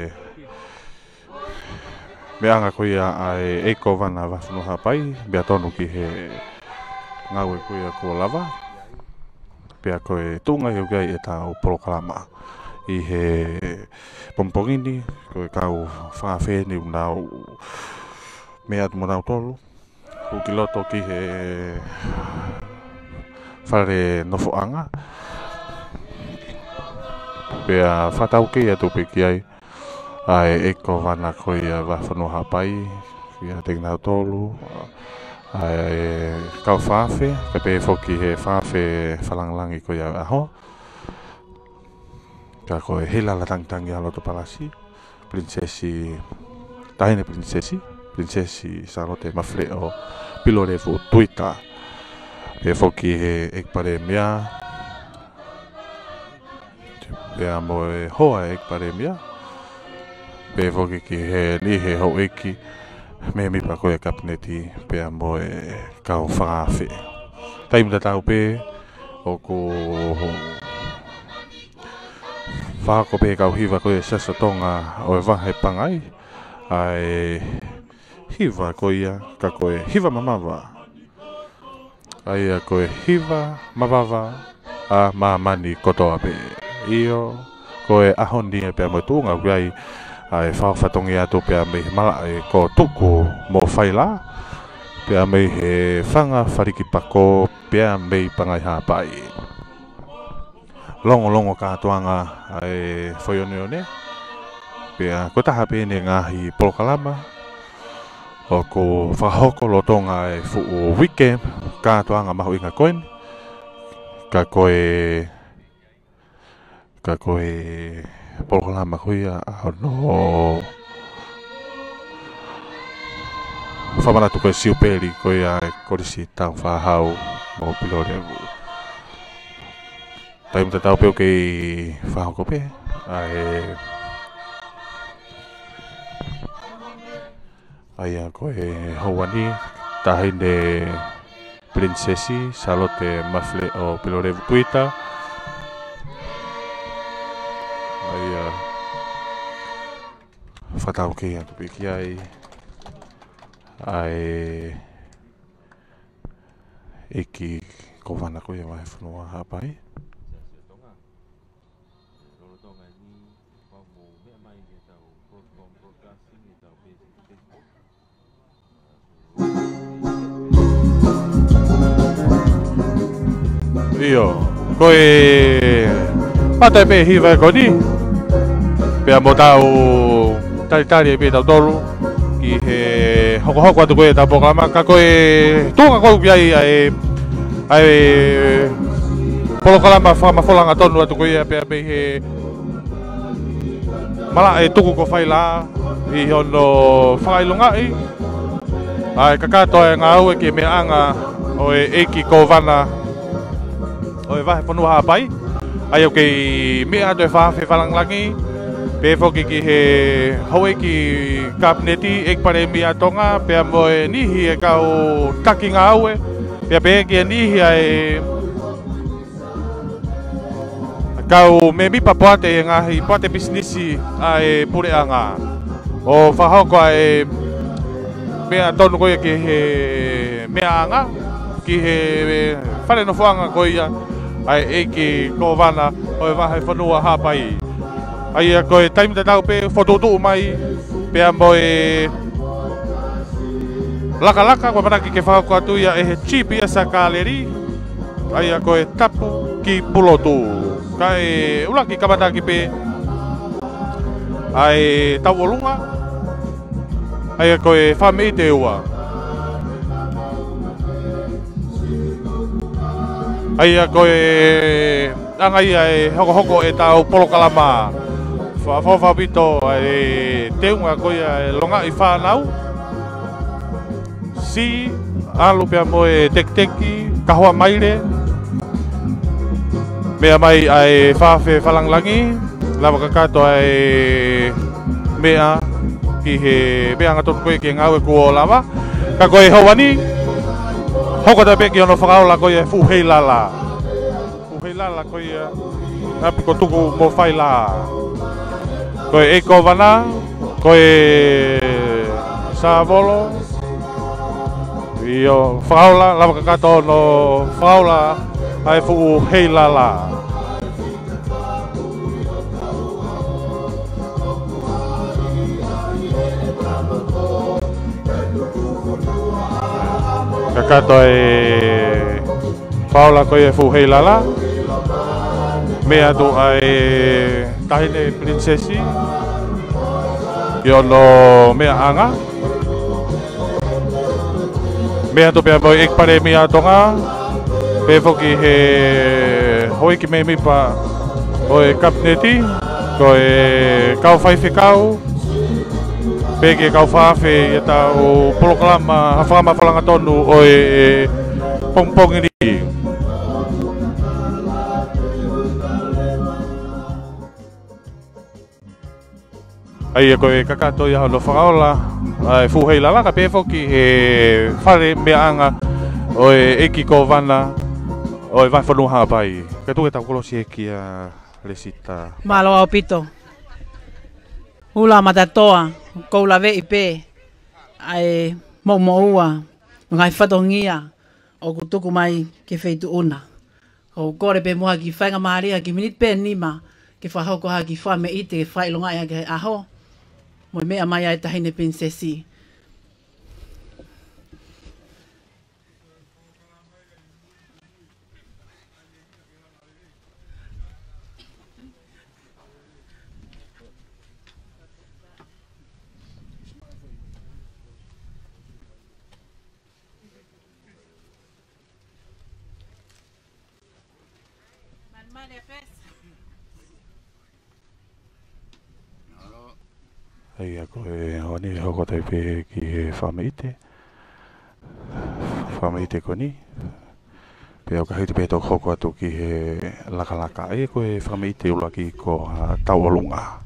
mea anga koe ai e kovana whawhanu hapai. Mea tonu ki he ngau e koe kua lava. Pea koe tunga i ugai e tau polokalama. I he pompongini, ko e kau whawhe ni unau mea tu monau tolu. Uki loto ki he whare nofoanga. Pea whatau ki atu peki ai. Ai eko wana koi a wawhanoa hapai. Ia te nau tolu. Ai kau whawhe. Ka pe foki he whawhe whalanglangi koi a aho. Ka koe hela la tangtangi a loto palasi. Prinsesi, tahine prinsesi. Prinsesi Charlotte Mafleo Pilorevu Tuita. Pe foki he ekpare mea. Pea moe hoa ekpare mea. Pe foki ki he ni he ho eki. Me mipa koe kapneti. Pea moe kau whaafe. Taimta tau pe. Oku whako pe kau hiva koe sasa tonga. Oe wahe pangai. Ai hiva koia, ka koe hiva mamawa. Aia koe hiva mavawa a mamani kotoa pe. Io koe ahoni e pea mo tunga kuai ai whawhatongi atu pea me mala e ko tuku mo whaila. Pea me he whanga whariki pako pea me pangai hapai. Longo katoanga ai whaioneone. Pea ko taha pene ngahi Polokalama. O ko whahoko lotonga e fuu weekend katoanga mahu inga koen. Ka koe Polokalama kuia no whamanatu koe siuperi koia e korisi tau whahau mo Pilorevu. Taimta tau peo kei whahoko pe. Aia koe houani tahine prinsesi Charlotte Mafleo Pilorevu Tuita. Aia whatau kei atu piki ai. Ai iki kowana koe wahe whanua hapai. Io, koe pata pe hiva koni. Pea mo tau tari pe tau tolu. Ki he hoko atu koe tau Polokalama. Ka koe tunga koe piai ai Polokalama whamawholanga tonu atu koe pea pe he mala e tuku ko whaila. I hono whakailungai. Ai kakato e ngā ue ki mea anga o e eki ko wana. Oe wahe whanua hapai. Ai au kei mea atu e whawhi whalanglangi. Pe foki ki he haue ki kapneti ekpare mea tonga. Pea moe nihi e kau taki ngā aue. Pea pe ki e nihi ai kau me mipa poate e ngahi poate bisnisi ai pure anga. O whahoko ai mea tonu koia ki he mea anga. Ki he whare no whanga koia. Ai eki ko wana o e wahe whanua hapai. Ai a koe taimita tau pe whotutu mai. Pea moe laka koe manaki ke whakako atu ia e he chipi asa kāleri. Ai a koe tapu ki pulotu. Kai ulaki kamataki pe. Ai tau olunga. Ai a koe whamei te ua. Ai a koe angai ai hoko e tau Polokalama. Whawhawhawito e teunga koe e longa i whanau. Si alu pea moe tekteki, kahua maire. Mea mai ai whawhe whalanglangi. Lava kakato ai mea ki he mea ngatonu koe ki ngau e kuo lava. Ka koe hauani. Hoko ta peki ono whakaola koe fuhei lala. Fuhei lala koe api ko tuku mo whaila. Koe eko wana, koe Savolo. Io whakaola, lava kakato no whakaola ai fuhei lala. Kakato e Paula koe e fuhei lala. Mea tu ai tahine prinsesi. Yo no mea anga. Mea tu pia boy ik pare mea tonga. Pe foki he hoi ki me mi pa oi kapneti ko e kau fai fikau. Pe ki kau fafe ia tau proklama hafama falanga tonu oi pongpong ini. Ai ko e kakato ia no whakaola ai fuhei lala ka pe foki he whare mea anga o eki ko vana o vai whanua pai ka tu e tau kolosi eki a resita Malo au pito. Ula matatoa ko la ve ipe ai mo ua ngai whatongia o kutuku mai ke feitu una. O kore pe moha ki whainga maria ki minit pe nima ke whahoko ha ki wha me ite ke whailonga ia ke aho. Moi mea mai ai tahine prinsesi. ai ako e honi hoko tai pe ki he whameite ko ni pe o ka hiti pe tō hoko atu ki he laka ai ko e whameite ula ki ko tau olunga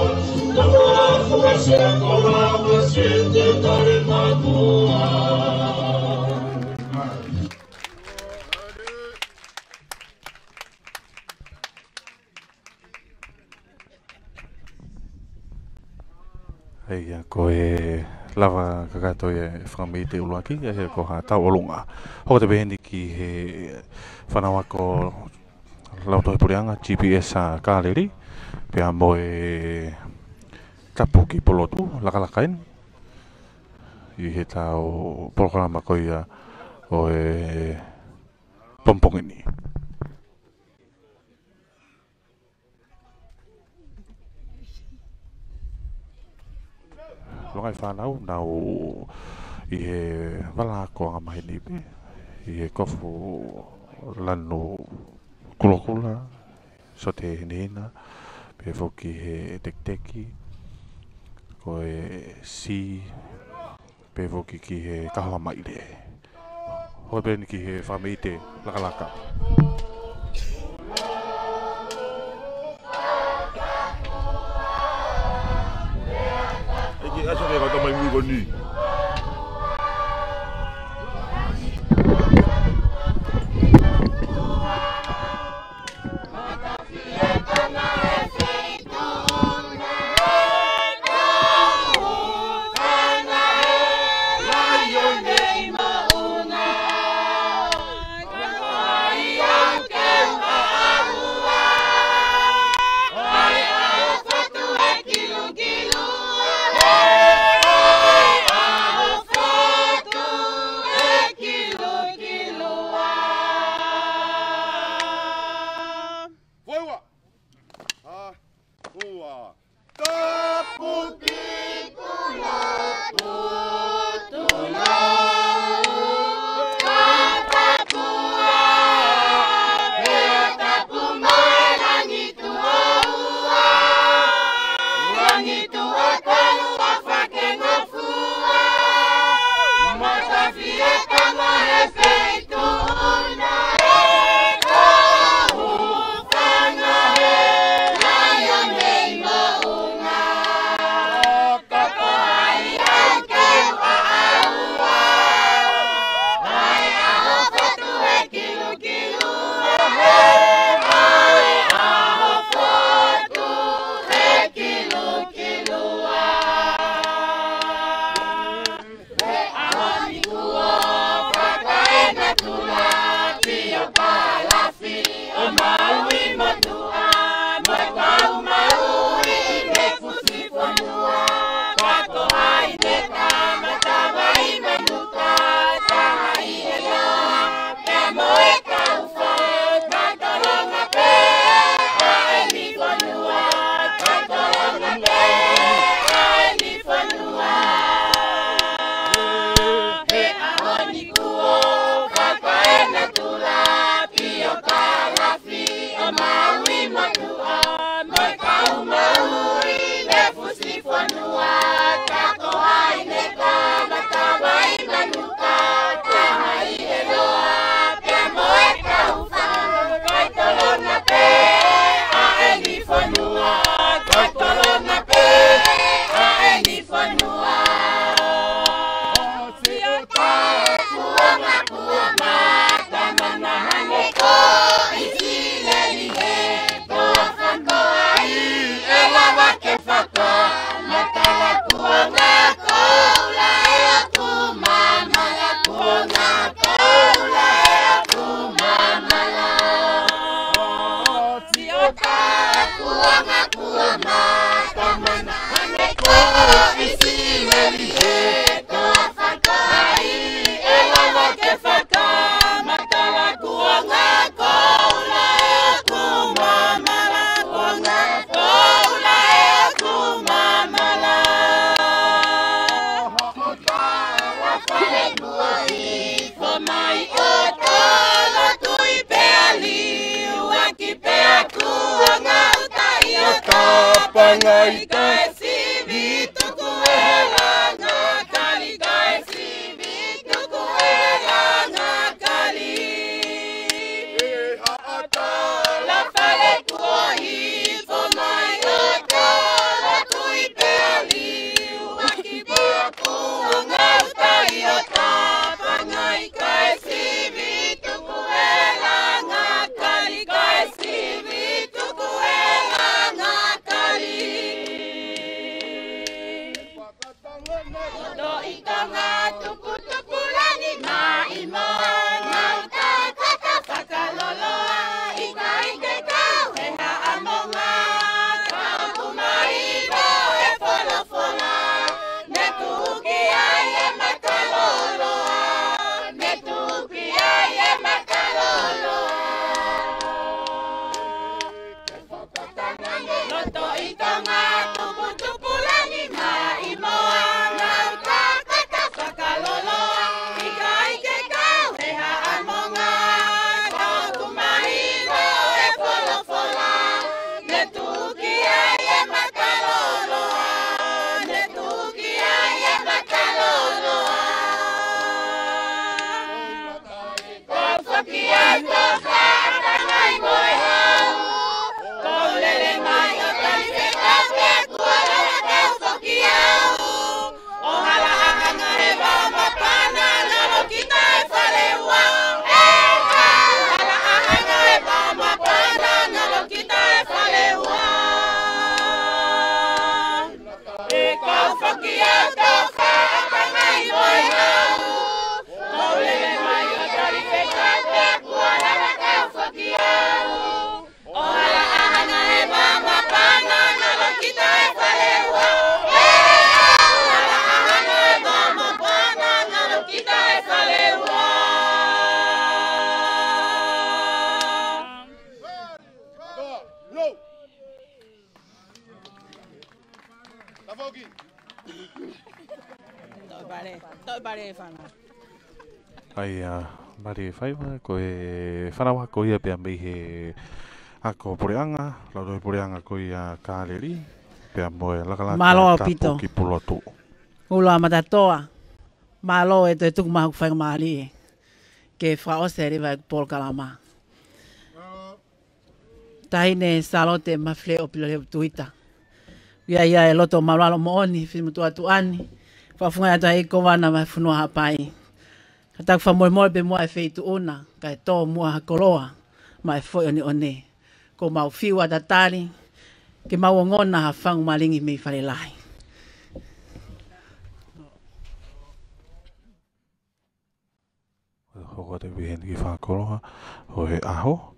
Siapa yang kau siente dari matua. Ia ko e lava kakato e whakami te ulu aki, e ko ha tau olunga. Hoko te beheni ki he whanawa ko lautohi purianga, GPS a kāleri, pia mo e tapu ki polotu, lakalakain. I he tau programa ko ia o e pompongini. Longai whanau, nau i he wala ko a mahini pe, i he kofu lanu kulokula, so te hinina, pe foki he tekteki, ko e si, pe foki ki he kahawa maile. Hoi pēni ki he whameite, lakalaka. Eki asa me kata mai mui ni. Ai mari faiva ko e whanawa ko ia pia mai he ako poreanga, lau poreanga ko ia kāleri, pia moe lakalaka Malo tapu pito. ki pulotu. Ula matatoa. Malo e te tuku mahu whainga maari. Ke whaose e riva e Paul Kalama. Tahine salote mafle o pilo leo tuita. Ia e loto malalo mooni, whimutu atu ani. Whafunga ata e kowana mai funua hapai. Katak whamoe moe pe moa e feitu una, ka e tō mua hakoloa, mai foi one one. Ko mau fiwa tatari, ke mau ngona ha whangu malingi mei whare lai. Hoko te wihen ki whakoloha, ho he aho.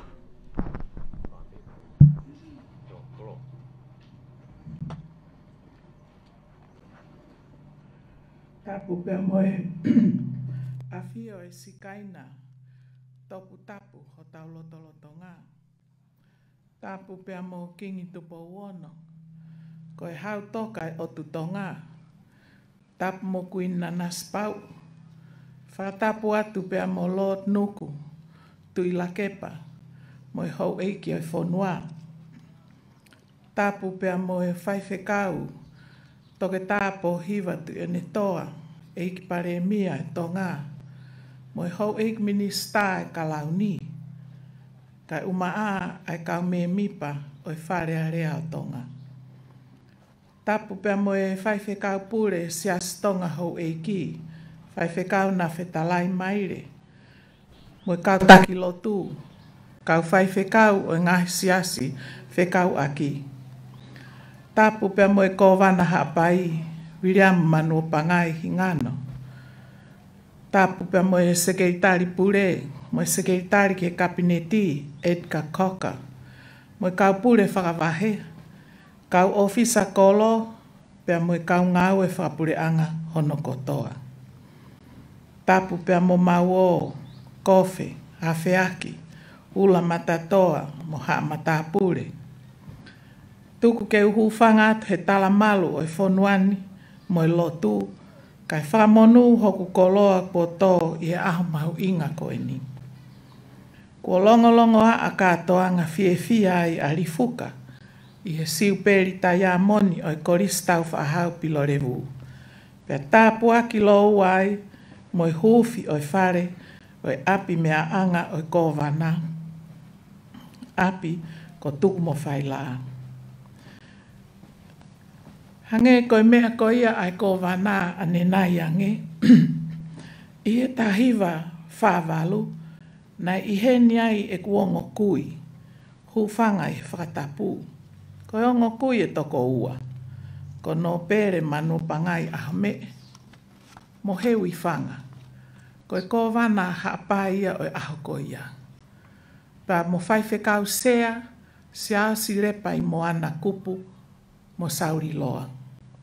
Tapu pia moe afio e sikaina topu tapu ho tau loto ngā. Tapu pia mo kingi tupo uono ko e hau toka e otu tonga. Tapu mo kuina naspau. Whatapu atu pia mo Lord Nuku tui la kepa mo e hou eiki o whonua. Tapu pia mo e whaiwhekau toke tāpo hiva tu e ne toa, eiki pare mia e tonga. Mo e hou eiki minista e kalauni. Kai umaa ai kau me mipa o e whare a rea o tonga. Tapu pia mo e whaiwhekau pure sias tonga hou eiki. Whaiwhekau na whetalai maire. Mo e kau taki lotu. Kau whaiwhekau o ngahi siasi whekau aki. Tapu pia mo e kowana hapai, William Manu Pangai hingano. Tapu pia mo e sekretari pure, mo e sekretari ke kabineti Edgar Cocker. Mo e kau pure whakavahe. Kau ofisa kolo, pia mo e kau ngau e whakapureanga hono kotoa. Tapu pia mo mau kofe, hawheaki, ula matatoa, mo haa matapure. Tuku ke uhu whanga he tala malu o e whonuani mo e lotu, kai whamonu hoku koloa po tō i e aho mahu inga ko e ni. Kua longolongo a katoa ngā fie ai a rifuka, i he siuperi ta ia moni o e koristau whaahau pilo revu. Pea tāpu aki lo uai mo e hufi o e whare o e api mea anga o e kōwana. Api ko tuku mo whailaa. Hange koe mea ko ia ai ko wana ane nai ange. I e tahiwa whāwalu, nai i he niai e kuongo kui. Hufanga i whakatapu. Koe ongo kui e toko ua. Ko no pere manu pangai ahame. Mo hewi whanga. Koe ko wana hapai ia o e aho ko ia. Pa mo whaiwhekau sea, sia sirepa i mo ana kupu, mo sauri loa.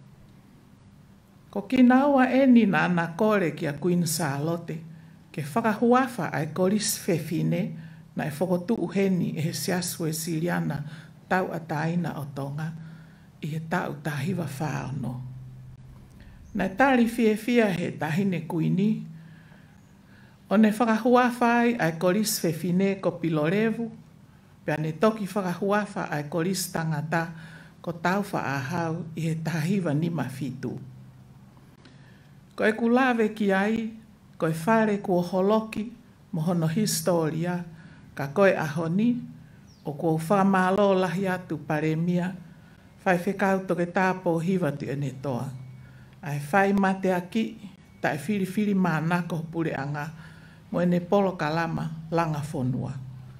Ko kinaua e ni na ana kore ki a Queen Charlotte, ke whakahuafa ai koris whewhine na e whakotu uheni e he siasu e Siriana tau a taina o tonga i he tau tahiwa whaono. Na tari whiewhia he tahine kuini, o ne whakahuafa ai koris whewhine ko pilorevu, pia ne toki whakahuafa ai koris tangata ko tau whaahau i he tahiwa ni mawhitu. Ko e kulave ki ai, ko e whare kua holoki, mohono historia, ka koe ahoni, o kua whamalo lahi atu paremia, whai whekau toke tāpō hiwa tu ene toa. Ai whai mate aki, ta e whiri mānako pure anga, mo ene Polo Kalama langa whonua.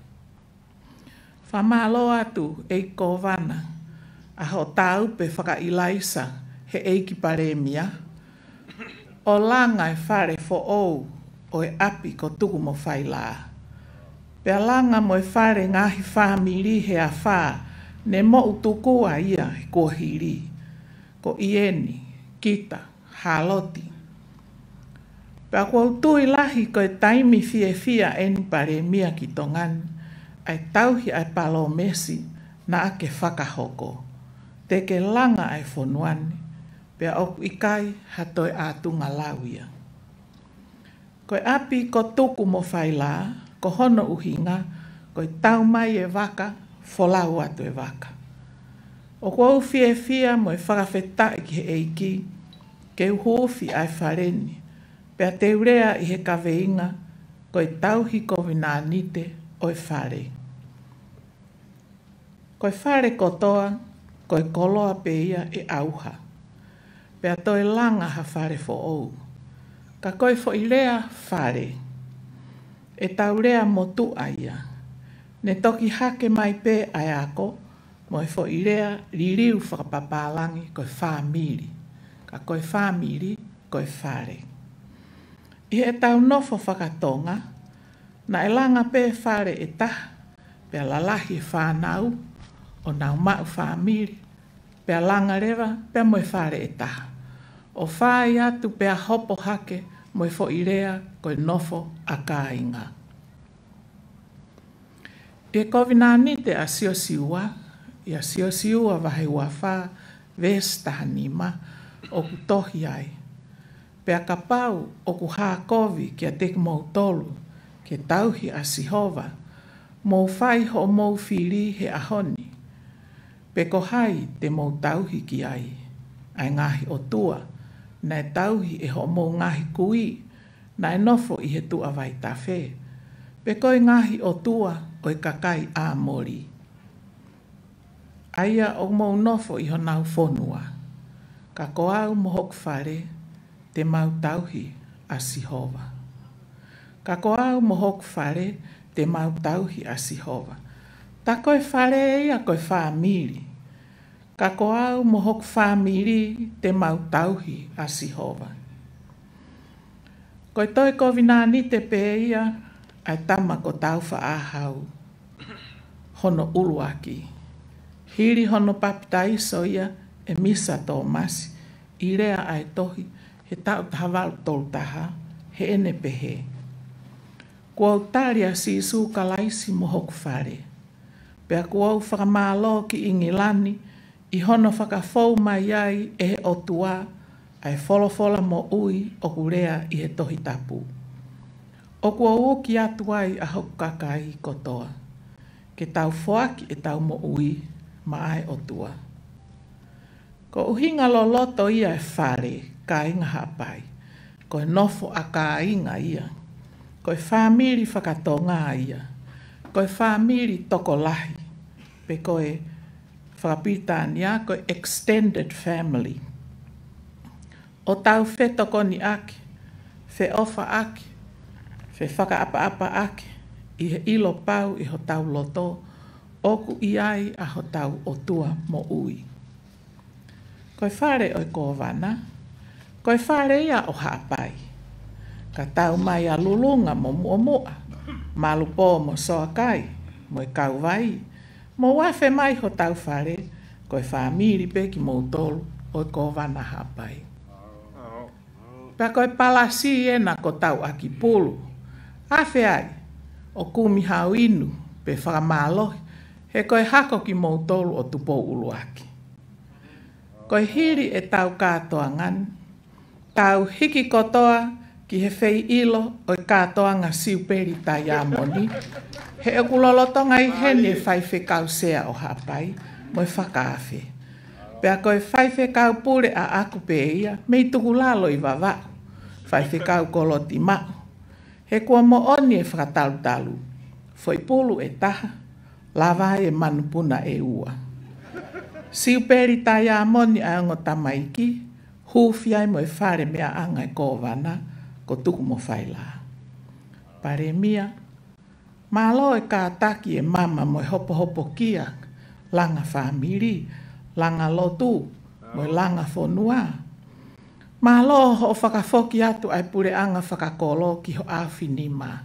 Whamalo atu e ko wana, aho tāupe whakailaisa he eiki paremia, o langa e whare fo ou o e api ko tuku mo whailaa. Pea langa mo e whare ngahi whamiri he a wha, ne mo utukua ia he kua hiri, ko ieni, kita, haloti. Pea kua utui lahi ko e taimi fia eni pare mia ki tongani, ai tauhi ai palo mesi na ake whakahoko. te ke langa ai fonuani, pea oku ikai hatoi ātunga lauia. Koe api ko tuku mo whaila, ko hono uhinga, koe tau mai e waka, folau atu e waka. O kou fia mo e whakawheta ki he eiki, ke uhufi ai whareni, pea te urea i he kaweinga, koe tauhi ko winanite o e whare. Koe whare kotoa, koe koloa peia e auha. Pea toi langa ha whare fo ou. Ka koe fo ilea whare. E taurea motu aia. Ne toki hake mai pe ai ako, mo e fo ilea ririu whakapapalangi koe whamiri. Ka koe whamiri, koe whare. I e tau nofo whakatonga, na e langa pe whare e taha, pea lalahi e whanau, o nau mau whamiri, pea langa rewa, pea mo e whare e taha. O whai atu pea hopo hake, mo e fo irea koe nofo a kāinga. E kovinanite a siosiua, i a siosiua vahe ua whā, vestaha nima, o kutohi ai. Pea ka pau o ku hākovi kia tek mou tolu, ke tauhi a sihova, mou whai ho mou whiri he ahoni. Pe ko hai te mou tauhi ki ai, ai ngahi o tua, na e tauhi e ho mou ngahi kui, na e nofo i he tua vai ta whē. Pe koe ngahi o tua o e kakai a mori. Aia o mou nofo i ho nau whonua, ka ko au mohok whare, te mau tauhi a sihova. Ka ko au mohok whare, te mau tauhi a sihova. Ta koe whare ia koe whamiri. Ka ko au mohok whamiri, te mau tauhi a sihova. Koe toi kovinani te pe ia, ai tama ko tau whaahau. Hono uluaki. Hiri hono papitai soia, e misa tō masi, i rea ai tohi, he tau tahawal tolu taha, he ene pehe. Kua utaria si isu kalaisi mohok whare. Pea kua u whakamālo ki ingilani, i hono whakafou mai ai e he otua, ai wholofola mo ui o kurea i he tohi tapu. O kua uki atu ai a hoku kakai kotoa. Ke tau whoaki e tau mo ui, ma ai otua. Ko uhinga lo loto ia e whare, ka inga hapai. Ko e nofo a ka inga ia. Ko e whamiri whakatonga ia. Ko e whamiri toko lahi. Pe ko e whakapitania, ko e extended family. O tau whetoko ni ake, whe ofa ake, whe whakaapa-apa ake, i he ilo pau i ho tau loto, oku i ai a ho tau o tua mo ui. Koe whare oi kōwana, koe whare ia o hapai. Ka tau mai a lulunga mo mua, malupo mo soakai, mo e kau vai, mo wafe mai ho tau whare, koe whamiri pe ki mou tolu, oi kōwana hapai. Pea koe palasi e na ko tau aki pulu. Awhi ai, o kumi hau inu, pe whakamālohi, he koe hako ki mou tolu o tupo uluaki. Koe hiri e tau kātoa ngani, tau hiki kotoa ki he whei ilo o e kātoa ngā siuperi tai amoni, he e kulolotonga i hene e whaiwhe kau sea o hapai, mo e whakawhi. Pea koe whaiwhe kau pure a aku pe ia, mei tuku lalo i wawau, whaiwhe kau koloti mau. He kua mo oni e whakatalu-talu, foi pulu e taha, lava e manupuna e ua. Siuperi tai amoni a ongo tamaiki, huwhiai mo e whare mea anga e kōwana, ko tuku mo whaila. Pare mia, malo e kātaki e mama mo e hopo kia, langa whamiri, langa lotu, mo e langa whonua. Malo ho whakafoki atu ai pure anga whakakolo ki ho awhinima.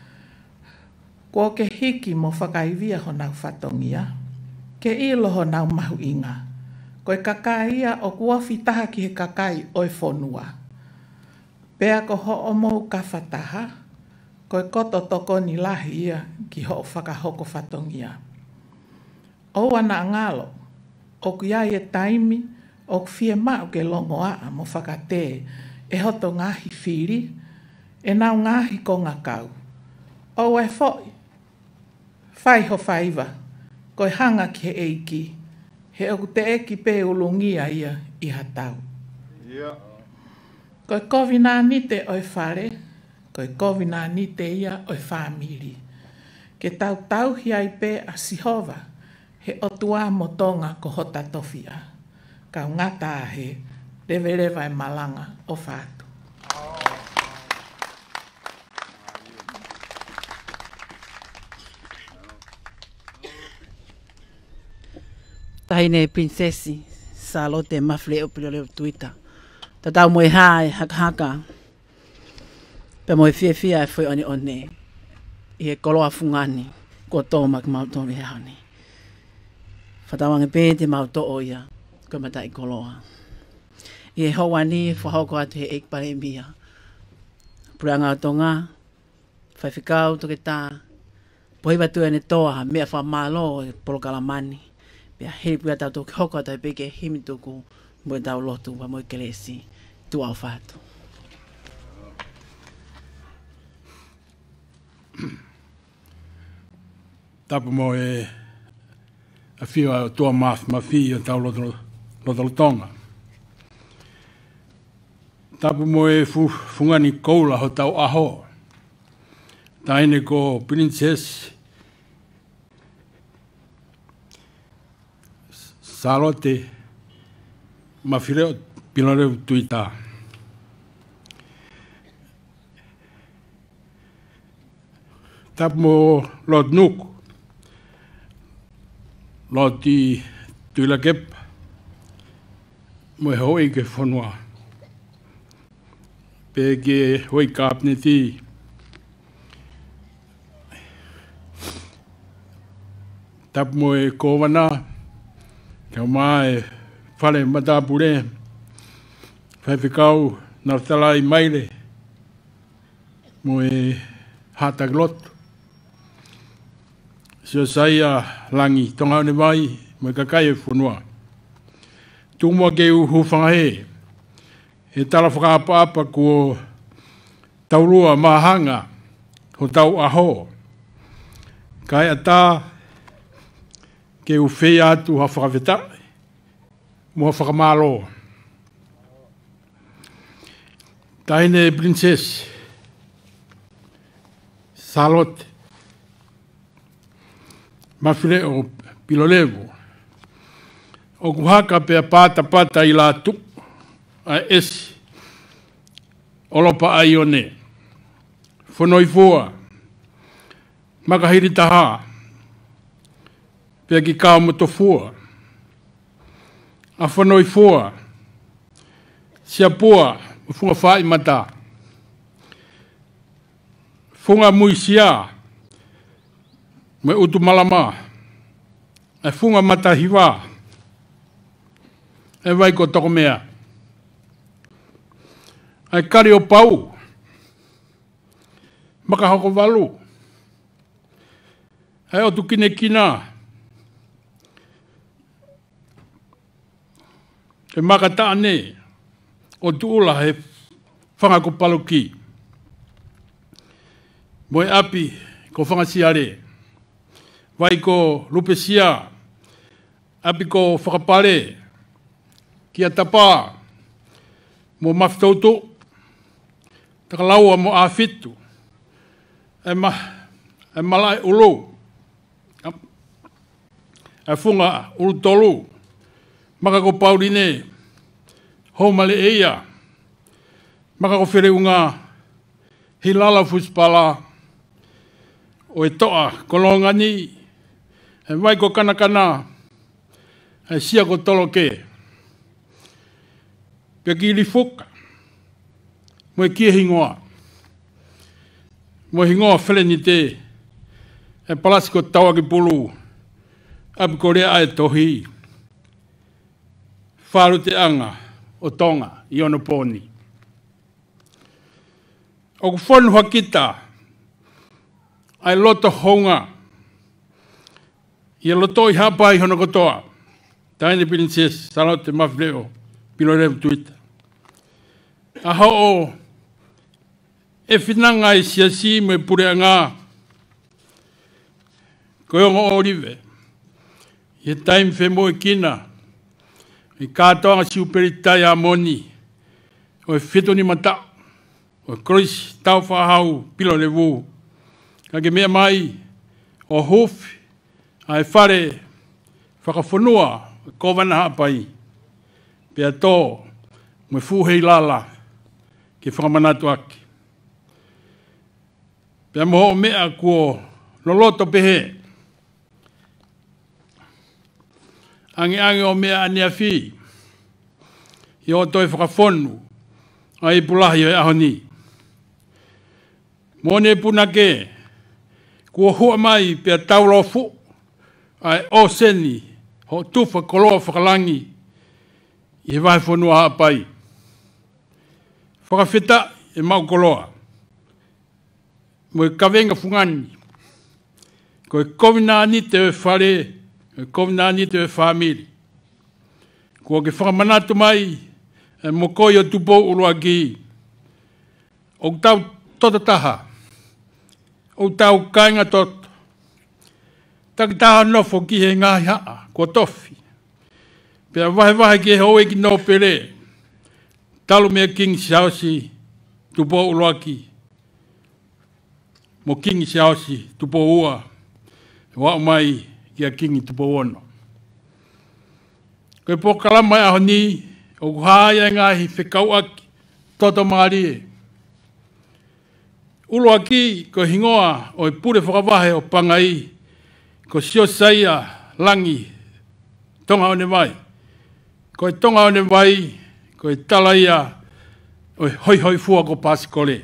Ko ke hiki mo whakaivia ho nau whatongia, ke ilo ho nau mahu inga. Ko e kakaia o kuafi taha ki he kakai o e whonua. Pea ko ho o mou ka whataha, ko e koto toko ni lahi ia ki ho whakahoko whatongia. O wana ngalo, o kia e taimi, o fie ma o ke longo a mo whakate, e hoto ngahi whiri, e nau ngahi ko ngā kau. O e foi, whai ho whaiva, koe hanga ki he eiki, he oku te eki pe ulungia ia i hatau. Koe kovina nite oi whare, koe kovina nite ia oi whamiri. Ke tau hiai pe a Sihova, he otua motonga ko hota tofia. Ka ngata he reverewa e malanga o whātu. Tahine prinsesi, Salote mafle o pilo leo tuita. Tatau moe hae haka. Pe moe fia e foi one. I e koloa fungani, ko tō mak mauto me haone. Whatawange pē te mauto o ia, ko mata i koloa. I e hauani, whahoko atu he ekpare mia. Puranga o tonga, whaiwhikau toke tā, pohiwa tu ane toa, mea whamalo e polokalamani. Pea heri pua tau toke hoko atu e peke himi tuku, moe tau lotu wa moe kelesi, tu au whātu. Tapu mo e a whia o tua ma whi o tau lotolotonga. Tapu mo e fungani koula ho tau aho. Taine ko Princess Salote mawhire o piloreu tuita. Tapu mo Lord Nuku. Loti tuila kep mo hoi ke fonwa pe ke hoi kap ne ti tap mo e kovana ke mai fale mata pure fai na talai maile mo e hataglot so saya langi tonga ne vai mo kakai e fonua tu mo ke u hufangahe e tala whakaapa ko taurua mahanga ho tau aho kai ata ke u fea atu ha whakaweta mo whakamalo taine Princess Salote mawhire o pilolevo. O kuhaka pea pata i la tuk a esi. Olopa ai o ne. Whanoi fua. Makahiri taha. Pea ki kao moto fua. A whanoi fua. Sia pua. Funga whai mata. Funga muisia. Me utu malama, e funga mata hiwa, e vai ko toko mea. E kari o pau, maka hoko walu, e otu kine kina, e maka taane, o tuula he whanga ko paluki. Moe api ko whanga siare. Vai ko lupesia, api ko whakapare, kia tapa, mo mawhtautu, takalaua mo awhitu, e malai ulu, e funga ulu tolu, maka ko paurine, homale eia, maka ko whireunga, hilala fuspala, o e toa kolongani, e vai ko kanakana, e sia ko toloke. Pea ki li fuka, mo e kia hingoa. Mo hingoa wheleni te, e palasi ko tawa ki pulu, api ko rea e tohi. Wharu te anga o tonga i ono poni. O ku whonu hakita, ai loto honga, ia loto i hapa i hono kotoa, Taine princess, salote mafleo, pilore tuita. Aho o, e finanga e siasi me pureanga. Koyongo olive. Ye time femo e kina. I katoanga siuperitai a moni. O e fito ni mata. O Chris tau whahau pilo le wu. Kage mea mai o hufi ai whare whakawhanua kovana hapai. Pea tō me fuhei lala ke whakamanatu aki. Pea moho mea kuo loloto pehe. Ange o mea ania fi. I o toi whakawhonu ai pulahi o e ahoni. Mone puna ke, kua hua mai pia taulo fu, ai o seni, ho tufa koloa whakalangi, i he vai whanua hapai. Whakawhita e mau koloa, mo e kawenga fungani, ko e kovina ani te e whare, e kovina ani te e whamiri. Kua ke whakamanatu mai, e mokoi o tupo urua ki, o tau tota taha, o tau kainga toto. Takitaha nofo ki he ngahi haa, kua tofi. Pea wahe ki he hoe ki no pere. Talu mea King Siausi, tupo uloaki. Mo King Siausi, tupo ua. Wa mai ki a King tupo ono. Koe pokalama e aho ni, o kuhaya ngahi whekau aki, toto maari. Ulo aki ko hingoa o e pure whakawahe o pangai ko sio saia langi tonga o ne vai. Ko e tonga o ne vai ko e talaia o e hoi fua ko pasikole.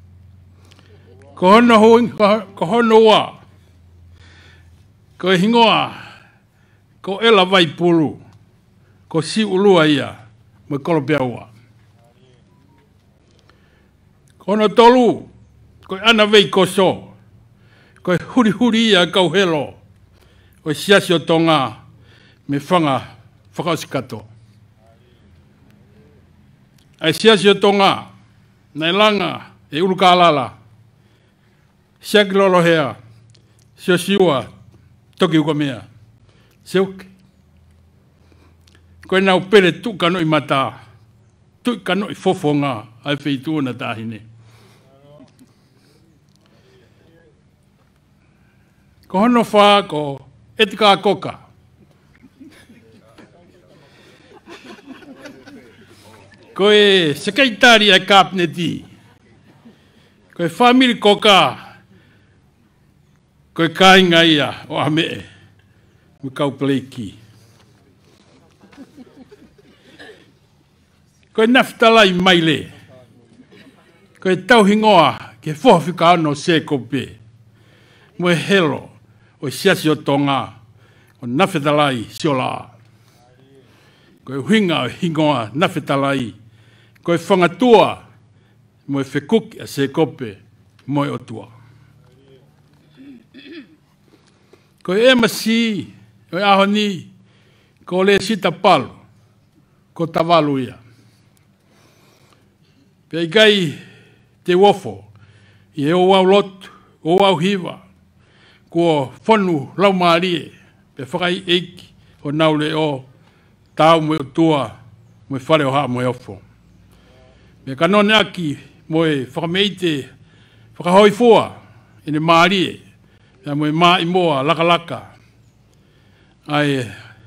Ko hono ua ko e hingoa ko ela vai puru ko si ulua ia mo kolopea ua. Ko no tolu koe ana vei koso, koe huri ia kau helo, koe siasi o tonga me whanga whakausikato. Ai siasi o tonga, nei langa e uruka alala, siaki lolo hea, sio siua, toki uka mea, seuke. Koe nau pere tukano i mata, tukano i fofonga, ai wheituuna tahine. Ko hono wha ko etika koka. Ko e sekaitari ai kapneti. Ko e whamiri koka. Ko e kainga ia o ame. Mu kau pleiki. Ko e naftalai maile. Ko e tauhingoa ke whohawhika ano se kope. Mo e helo. O siasi o tonga, o nawhetalai siola. Ko e huinga o hingoa nawhetalai, ko e whangatua, mo e whekuki a se kope, mo e otua. Ko e emasi, o e ahoni, ko le sita palo, ko tavalu ia. Pei gai te wofo, i e o au lotu, o au hiva, ko whanu lau maarie, pe whakai eiki o naule o tau mo e tua, mo e whare o haa mo e ofo. Me kanone aki mo e whakameite, whakahoi fua, ene maarie, me mo e maa i moa laka, ai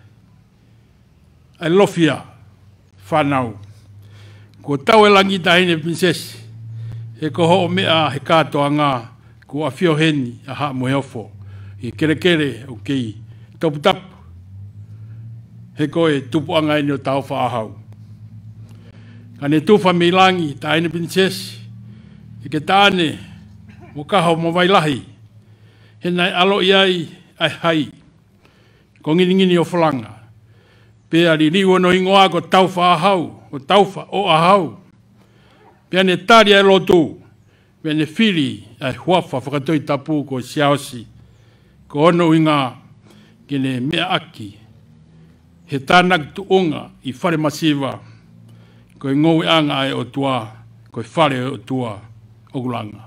lofia whanau. Ko tau e langi tahine princess, he koho o mea he katoa ngā, ko a whio heni a haa mo e ofo. I kere o kei tapu. He koe tupu anga ene o tau whaahau. Kane tuwha me langi ta ene princess. I ke tāne mo kaho mo wailahi. He nai alo iai ai hai. Ko ngini o whalanga. Pea li riwa no ingoa ko tau whaahau. O tau wha o ahau. Pea ne tari ai lotu. Pea ne whiri ai huafa whakatoi tapu ko siaosi. Ko ono inga kene mea aki. he tānak tu unga I whare masiwa, koe ngoi anga e o tua, koe whare o tua o gulanga.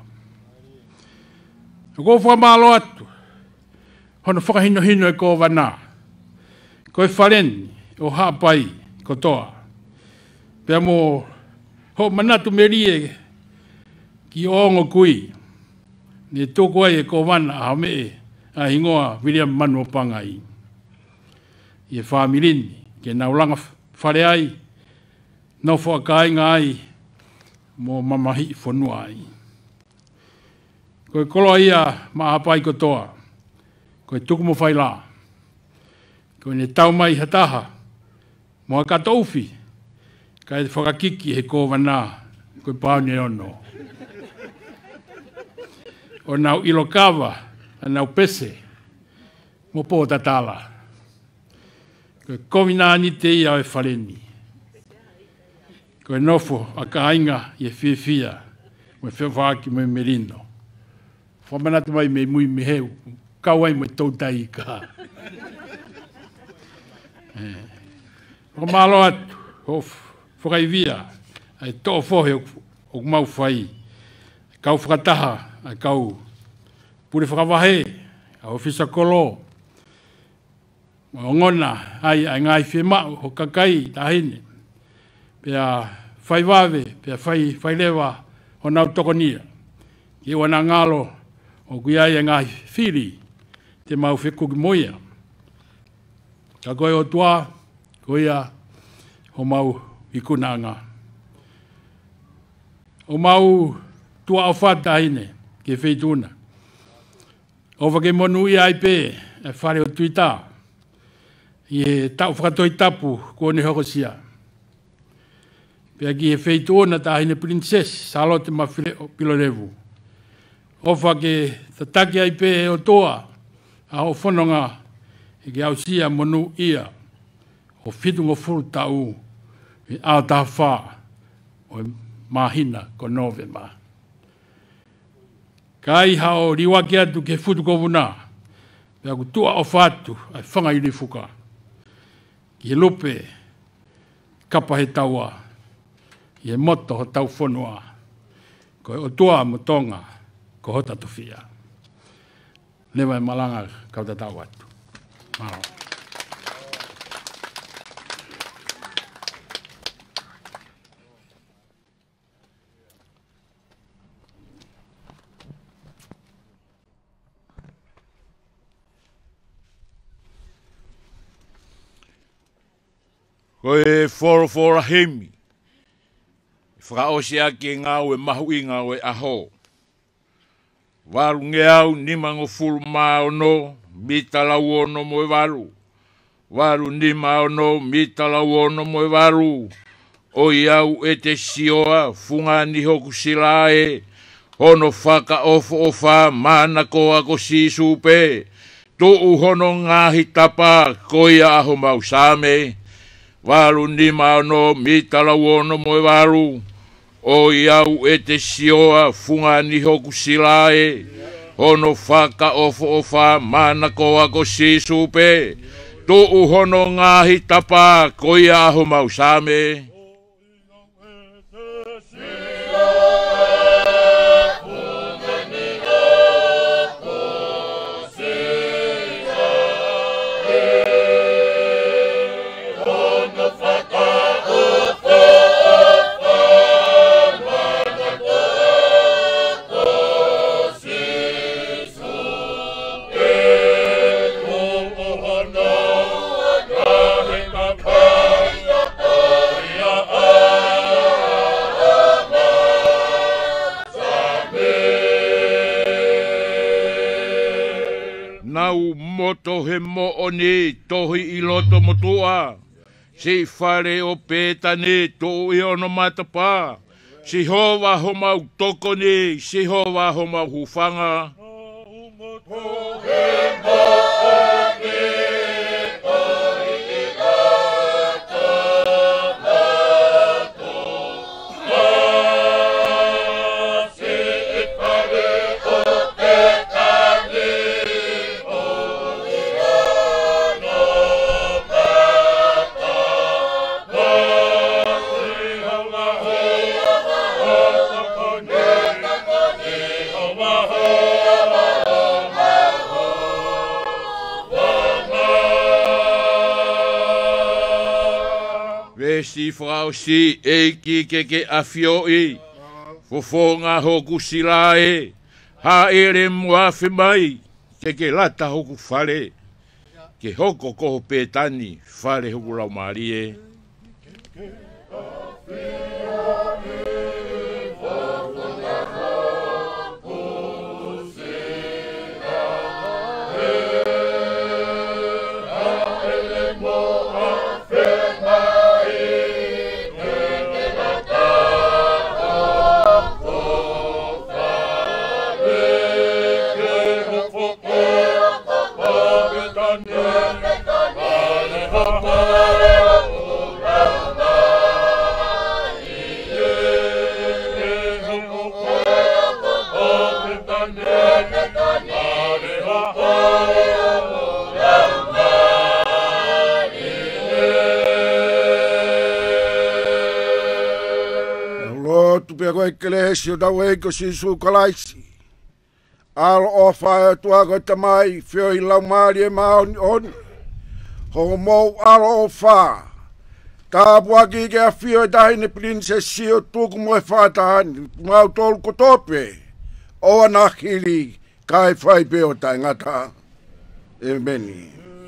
Ko whamalo atu, hono whakahino hino e ko wana, koe whareni o hapai ko toa, pia mo ho manatu merie ki ongo kui, ni toko ai e ko wana a me a hingoa William Manu Pangai. I e whamirini, ke naulanga whare ai, no whakaai ngai, mo mamahi whanua ai. Koe kolo ia maapai ko toa, koe tuku mo whaila, koe ne tau mai hataha, mo a katoufi, kai whakakiki he ko wana, koe paune ono. O nau ilokawa, a nau pese, mo po tatala. Koe kovina ni te ia e whareni. Koe nofo a ka ainga i e whiawhia, mo e whiawhaki mo e merino. Whamanatu mai me mui me heu, kawai mo e tautai I ka. Ko malo atu, ho whakaivia, ai tō whohe o mau whai, kau whakataha, ai kau pure whakawahe, au whisa kolo, o ngona, ai ngai whemau, ho kakai, tahine, pia whaiwawe, pia whailewa, ho nau tokonia, ki wana ngalo, o kuiai ngai whiri, te mau whekuki moia. Ka koe o tua, koia, ho mau ikunanga. O mau tua o whatahine, ke wheituna. O wake monu I ai pē, e whare o tuita, I e tau whakatoi tapu, kone hokosia. Pea ki e wheituna tahine princess, Salote Mawhire o Pilorevu. O whake tataki ai pē o toa, a o whanonga, e ke au sia monu ia, o whitungo furu tau, I ao taha wha, o mahina ko Novema. Kai hao riwake atu ke futu kovuna, pea ku tua o whatu, ai whanga I rifuka. Ki lupe, kapa he taua, I e moto ho tau whanua, ko o tua mo tonga, ko hota tofia. Lewa e malanga kau ta tau atu. Maro. Koe whorofora hemi. Whakaosi ake ngau e mahu I ngau e aho. Waru nge au ni mango fulu mao no, mita lau ono mo e waru. Waru ni mao no, mita lau ono mo e waru. O iau e te sioa, funga ni hoku silae. Hono whaka ofo ofa, mana ko ako sisupe. Tuu hono ngahi tapa, koia aho mau same. Waru ni mao no, mita lau ono mo e waru. O iau e te sioa, funga ni hoku silae. Hono whaka ofo ofa, mana ko ako sisupe. Tuu hono ngahi tapa, koia aho mau same. Moto he mooni tohi I loto motua. Si whare o pētane to I ono matapa. Si hova ho mau toko ni, si hova ho mau hufanga. Moto he mooni tohi I loto motua. Si whare o pētane si whao si eiki ke afio i. Fofonga hoku sila e. Ha ere muafe mai. Ke lata hoku whare. Ke hoko koho pētani. Whare hoku rau maari e. Ekelesio da weko si su kalaisi. Alo ofa e tuago te mai, fio I lau maari e maoni oni. Ho mou alo ofa. Tā buaki ke a fio e tahine prinsesi o tuku moe whātahani. Mau tolu kotope. O anahiri kai whai peo tai ngata. E meni.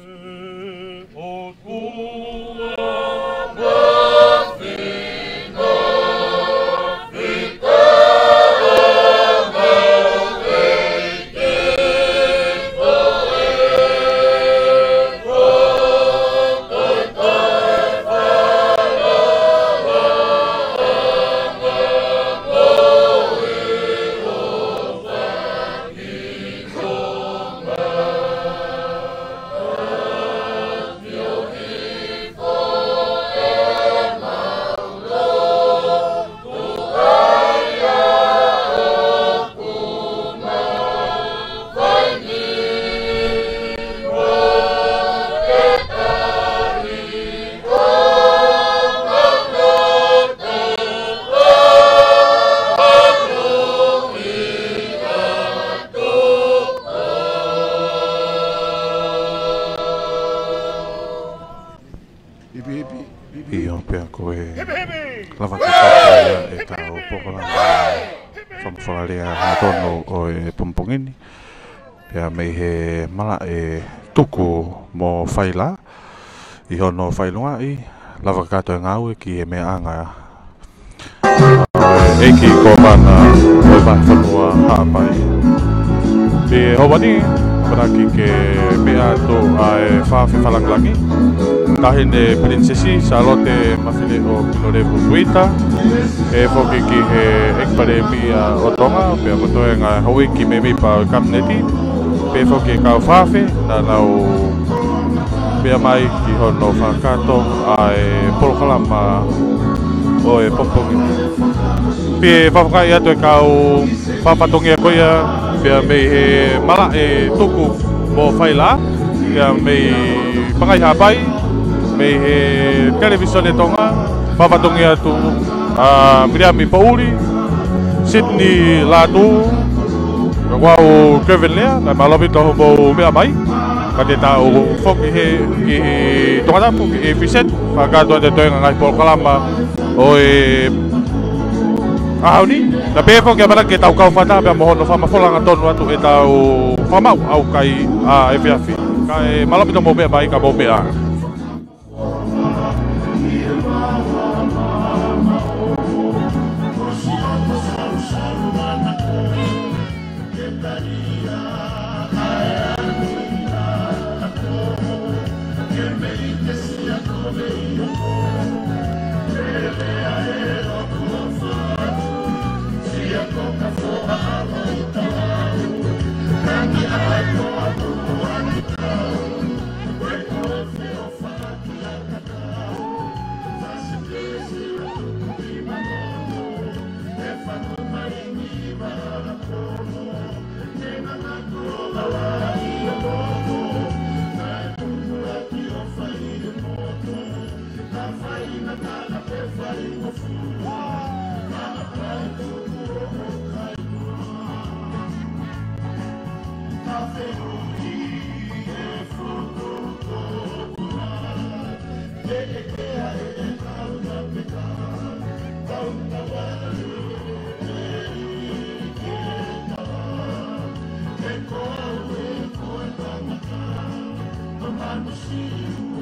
Tuku mo whaila I hono whailunga I lava kato e ngau e ki e mea anga Eki ko mana oi mai whanua hāpai Pe hawani Paraki ke mea to ai whawhi whalanglangi Kahine prinsesi Charlotte mawhine o Pilorevu Puita E whoki ki he ekpare mia o tonga Pea kotoe ngā hui ki me mipa o kabineti Pe whoki kau whawhi na lau Pea mai ki hono whakato ai polokalama o e pompongi Pe whawhakai atu e kau whapatongi a koia Pea mei he mala e tuku mo whaila Pea mei pangai hapai Mei he televisione tonga Whapatongi atu Miriami Pauli Sydney Latu Wau Kevin Lea Na malobi tohu mo mea mai Ka te tau whoki he ki tongatapu ki e Vicet Whakatua te toenga ngai polokalama o e ahauni Na pēwho kia mana ke tau kau whata Pea mohono whamawholanga tonu atu e tau whamau au kai a e whiawhi Ka e malobi tohu mo mea mai ka mo mea I'm